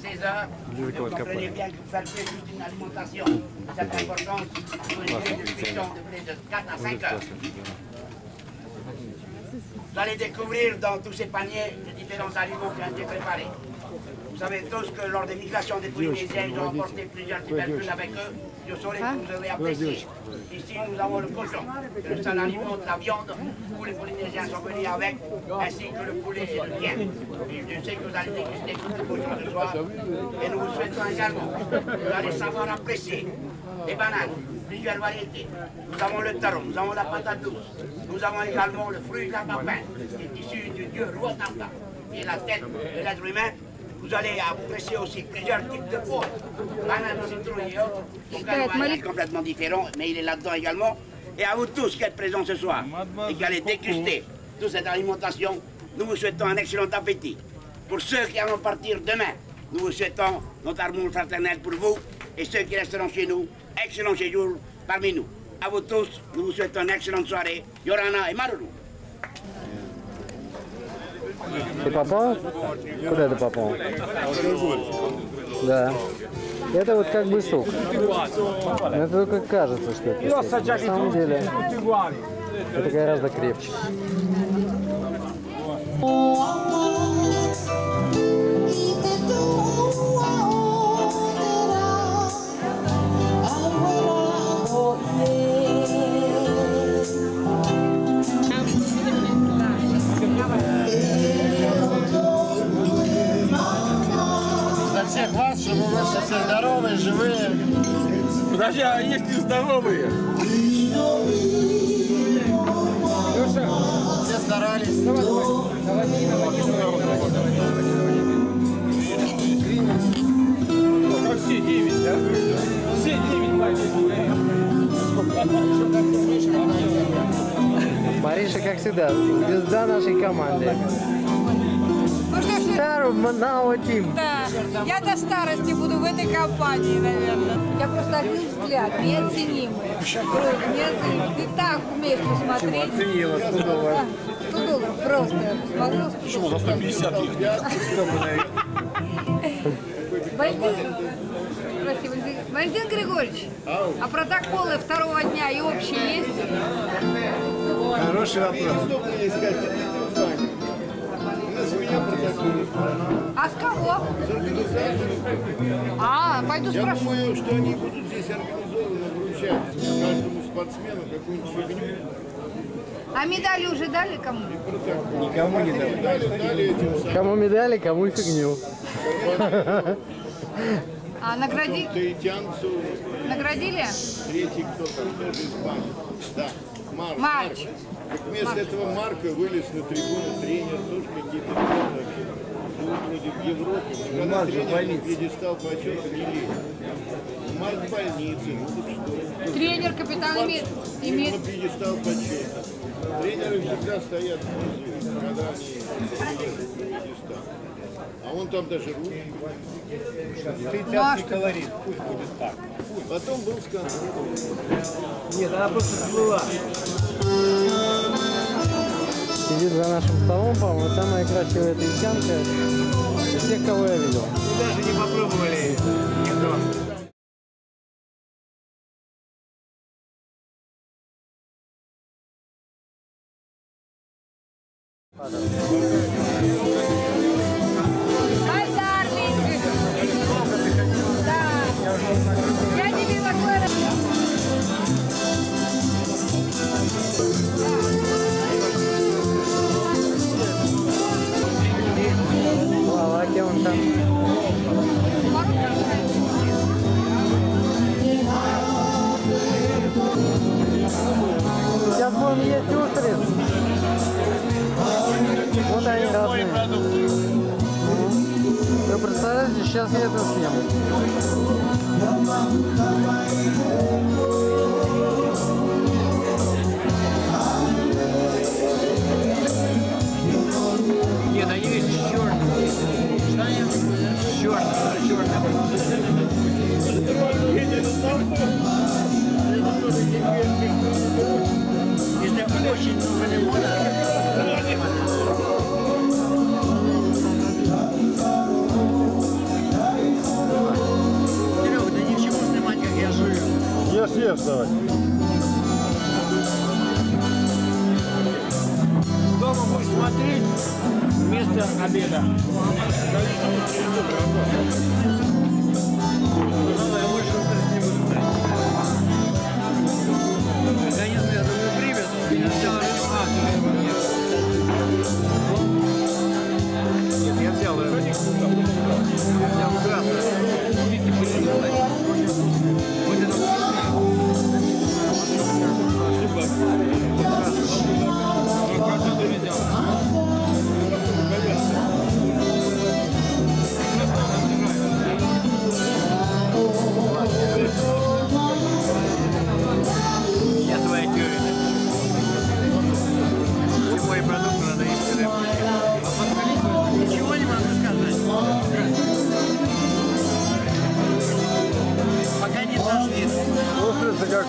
seize heures. Vous comprenez bien que vous faites juste une alimentation de cette importance pour une distribution de près de quatre à cinq heures. Vous allez découvrir dans tous ces paniers les différents aliments qui ont été préparés. Vous savez tous que lors des migrations des Polynésiens, ils ont emporté plusieurs tubercules avec eux. Je saurais que vous avez apprécié. Ici, nous avons le cochon, le seul aliment de la viande où les Polynésiens sont venus avec, ainsi que le poulet et le lien. Et je sais que vous allez déguster tout le cochon ce soir. Et nous vous souhaitons également, vous allez savoir apprécier les bananes, plusieurs variétés. Nous avons le taro, nous avons la patate douce. Nous avons également le fruit de la papin, qui est issu du dieu Ruatapa, qui est la tête de l'être humain. Vous allez apprécier aussi plusieurs types de pots, bananes, citrouilles et autres. Donc un mariage complètement différent, mais il est là-dedans également. Et à vous tous qui êtes présents ce soir et qui allez déguster toute cette alimentation, nous vous souhaitons un excellent appétit. Pour ceux qui allons partir demain, nous vous souhaitons notre amour fraternel pour vous. Et ceux qui resteront chez nous, excellent séjour parmi nous. À vous tous, nous vous souhaitons une excellente soirée. Yorana et Maruru. Ты попал? Куда ты попал? Да. Это вот как бы сок. Но это только кажется, что это. На самом деле это гораздо крепче. За всех вас, чтобы вы все здоровые, живые. Подожди, а есть нездоровые? Все старались. Как все девять, да? Все девять. Мариша, как всегда, звезда нашей команды. Стару Манау Тим. Да, я до старости буду в этой компании, наверное. Я просто один взгляд, неоценимый. Неоценимый. Ты так умеешь посмотреть. Оценила, сто долларов. сто долларов просто. Посмотрел. Почему за сто пятьдесят их нет? Валентин, спасибо. Валентин Григорьевич, а протоколы второго дня и общие есть? Хороший вопрос. А с кого? А, пойду Я спрошу. думаю, что они будут здесь организованы вручать каждому спортсмену какую-нибудь фигню. А медали уже дали кому? Никому не дали. Дали, дали этим Кому медали, кому фигню. А наградили? таитянцу. Наградили? Третий кто там тоже испанец. Да, Марк. Марч. Так вместо Марч. этого Марка вылез на трибуну тренер, тоже какие-то ребята. Вроде в Европе. Никогда тренер на пьедестал почета не лезет. Марк в больнице, ну так что. Тренер, капитан имеет... имеет... На пьедестал почета. Тренеры всегда стоят внизу, когда они лезут на пьедестал. А он там даже руки. Ну, а что? Колорит, пусть будет так. Потом был скандал. Нет, она просто всплыла. Сидит за нашим столом, по-моему, самая красивая таитянка из всех, кого я видел. Мы даже не попробовали никто. Ай, дарлинг! Да. Я тебе такое... Лаваки он там. Сейчас будем есть устриц. Вот они разные. Вы представляете, сейчас я это съем. Нет, они ведь черные. Что они? Черные, черные. Если очень много лимона, Конечно. Дома будешь смотреть вместо обеда. Организм, я думаю, примет. Меня все Нет, я взял его. Я взял красное. Вот это я своя теория. Любой продукт надо есть рыбу. Ничего не могу сказать. Пока не зашли. Устрицы как...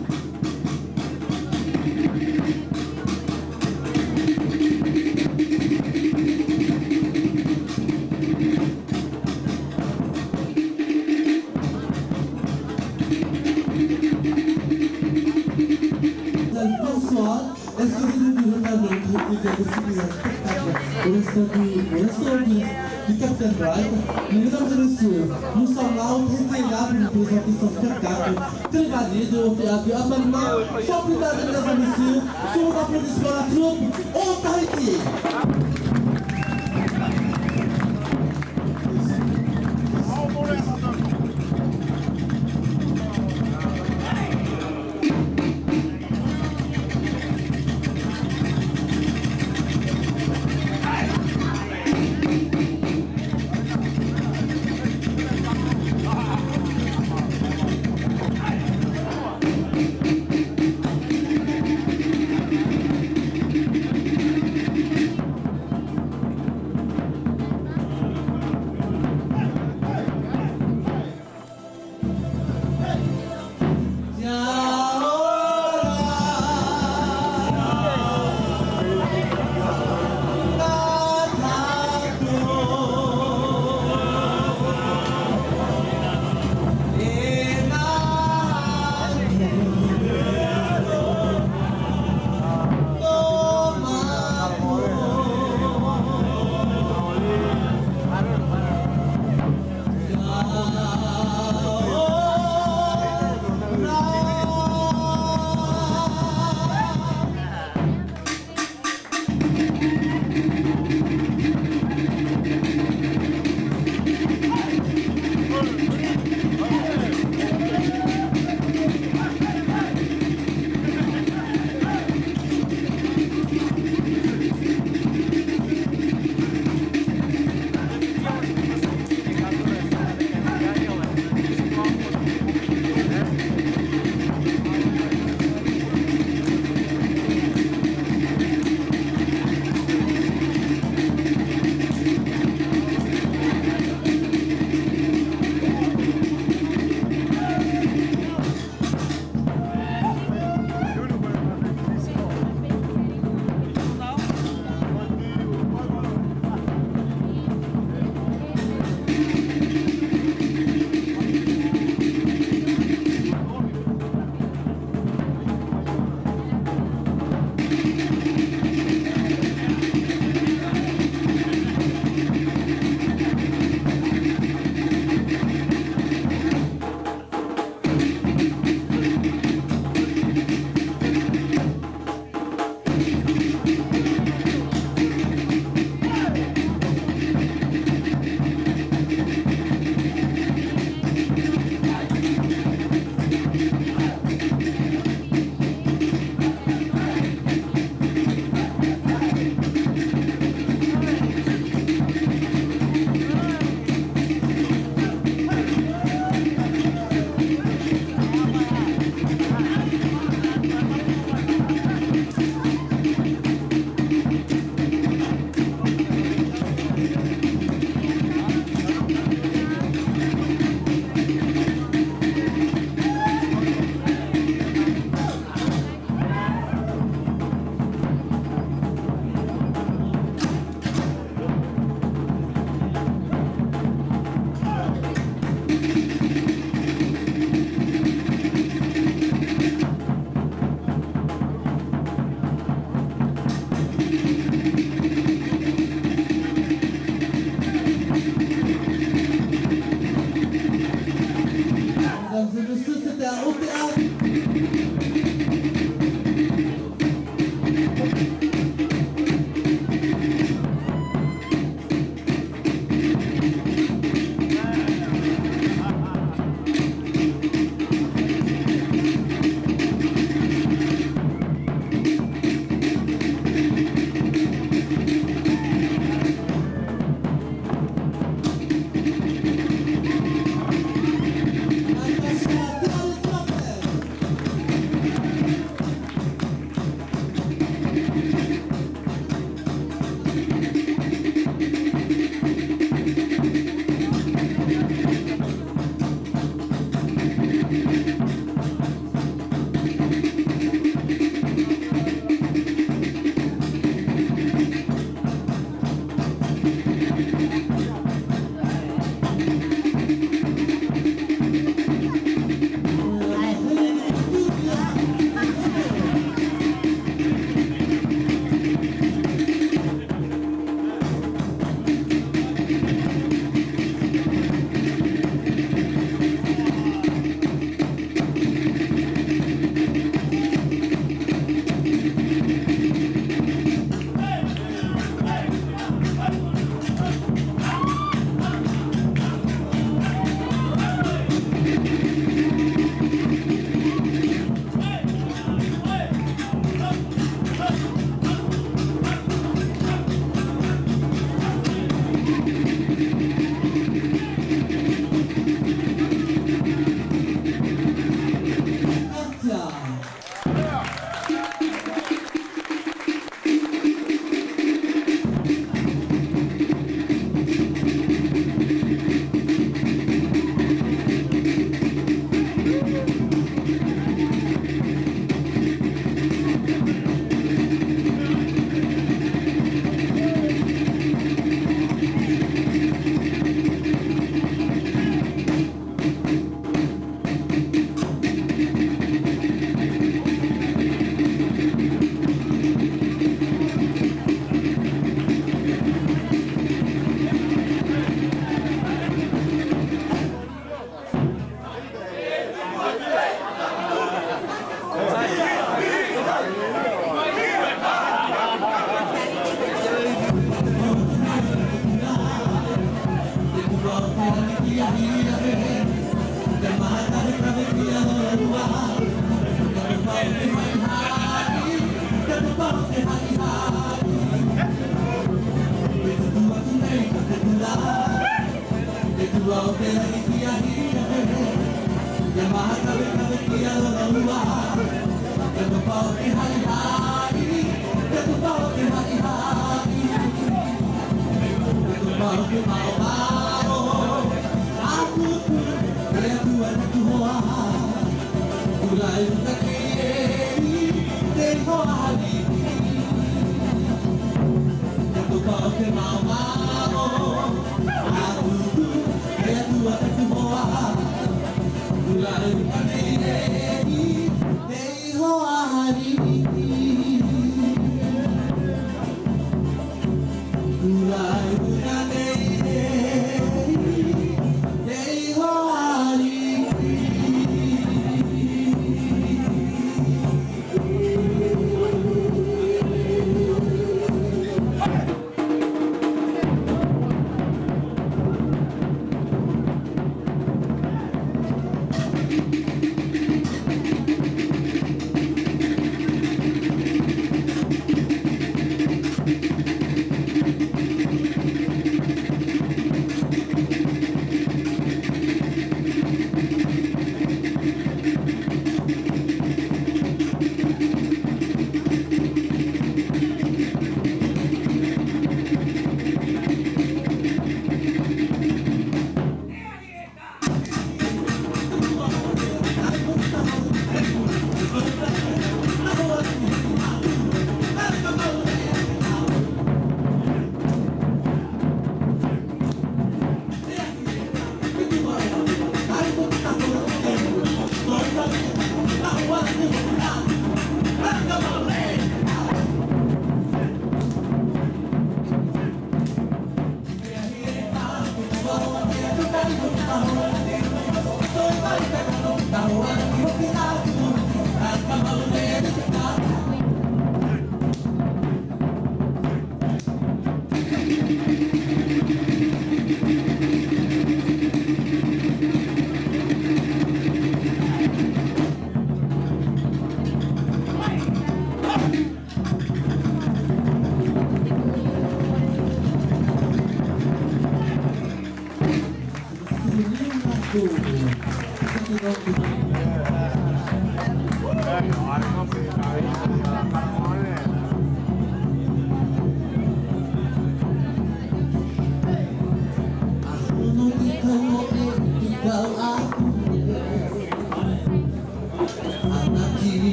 Bonsoir, est-ce que vous nous reparlez de quelque chose au restaurant du Captain Bright? Mesdames et messieurs, nous sommes là, on était là pour nous présenter son spectacle très varié au théâtre à Panama. Sans plus tarder, mesdames et messieurs, sur vos applaudissements à la troupe, on Tahiti.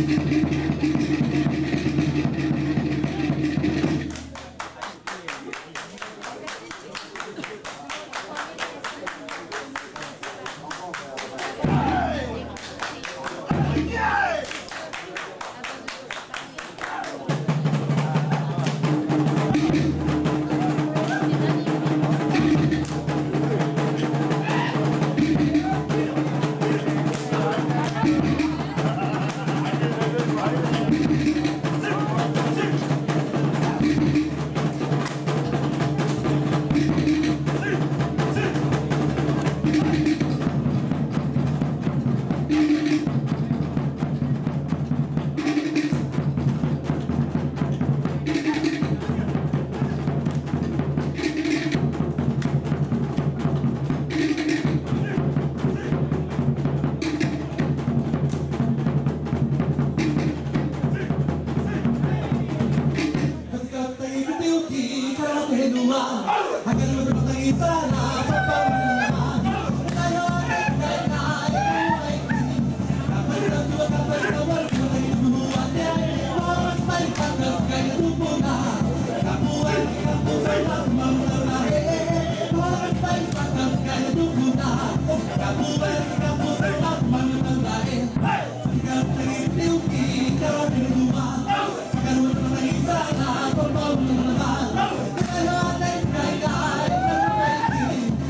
Hey!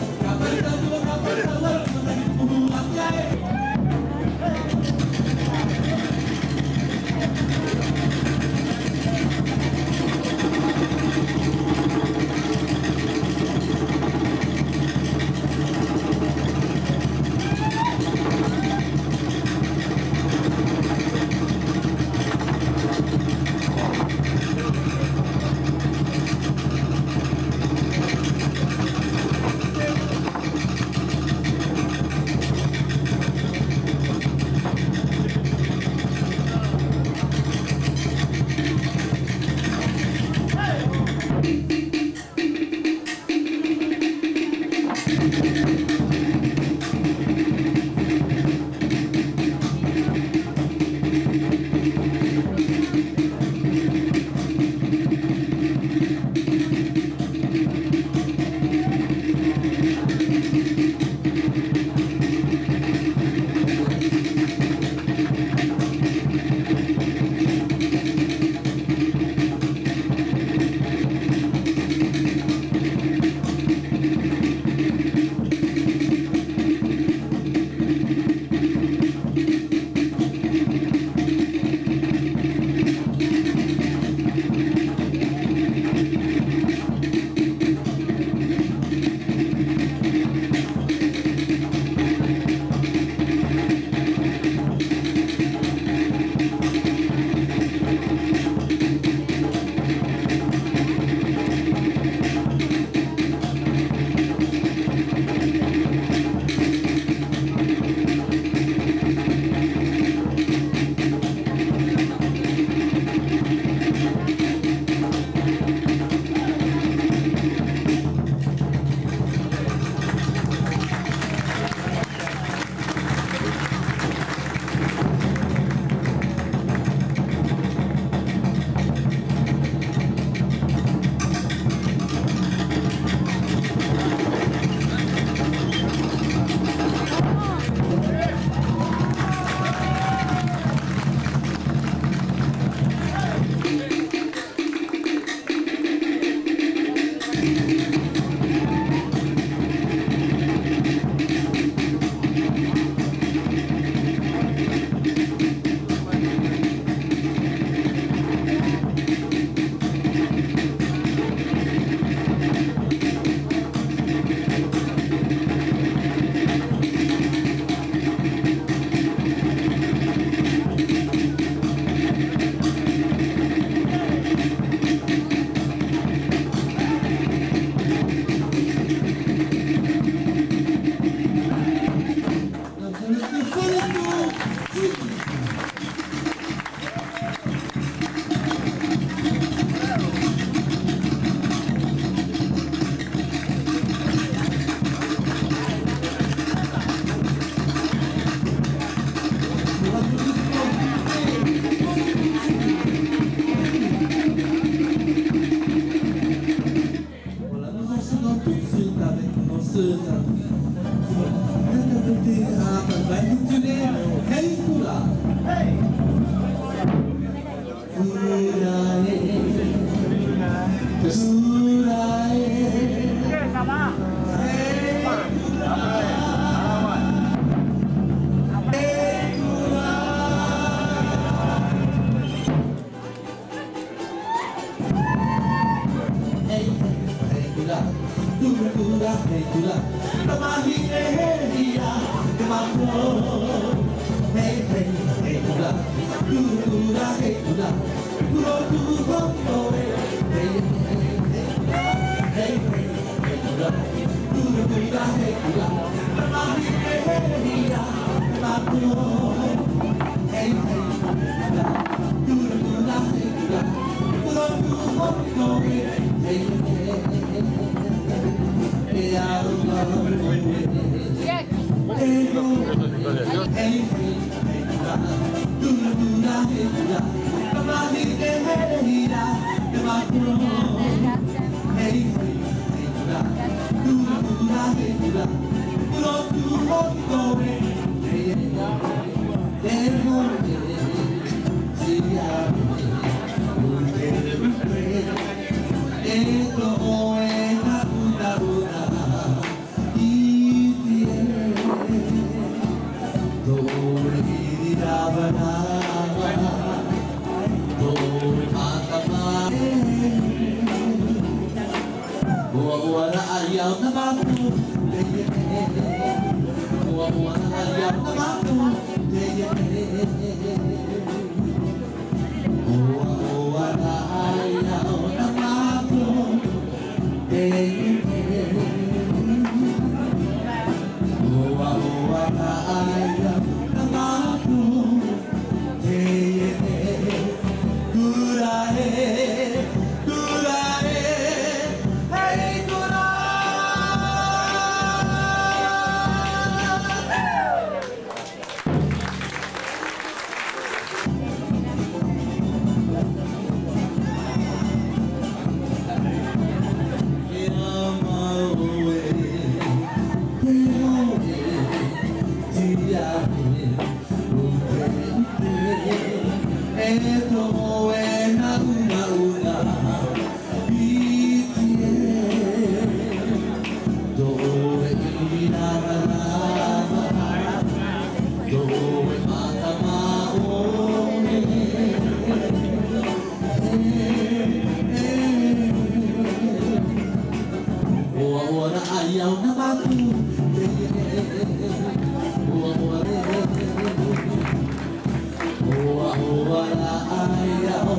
Oh,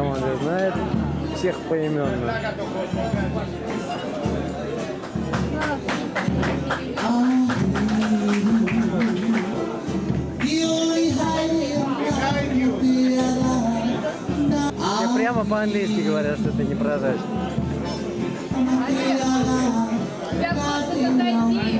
команды знает всех поименно. Мне прямо по-английски говорят, что это не прозрачно. Я просто отойти.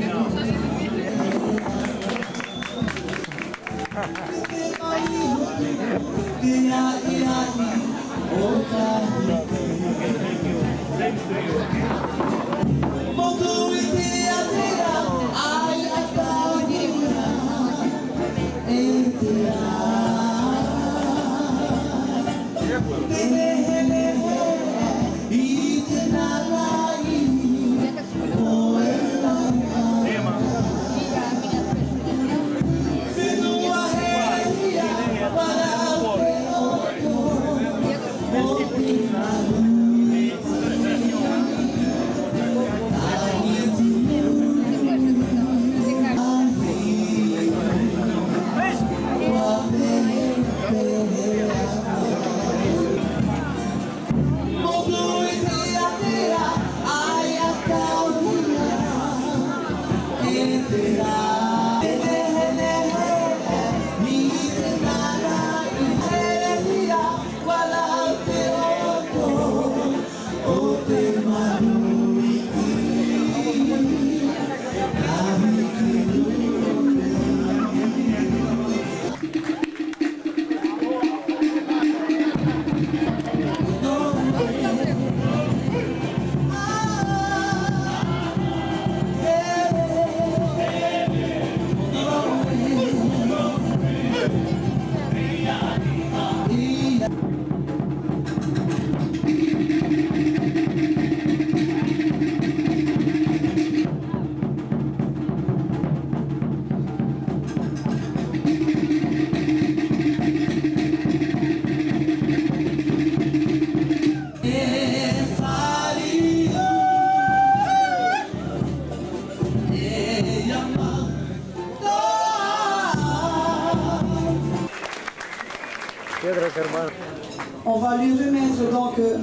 On va lui remettre donc. Euh,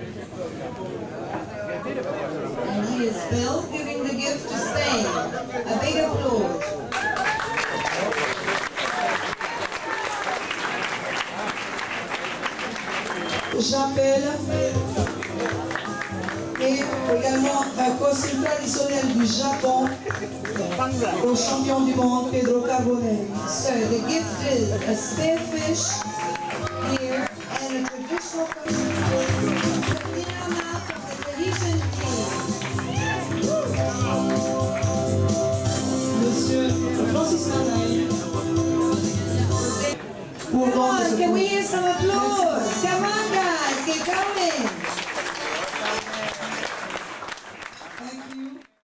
And he is Bill giving the gift to Stain. A big applause. J'appelle et également un costume traditionnel du Japon au champion du monde Pedro Carbonell. So the gift is a spearfish here and a traditional costume from the Tahitian team. Monsieur Francis Manaï. Come on, can we hear some applause? Come on guys, get going.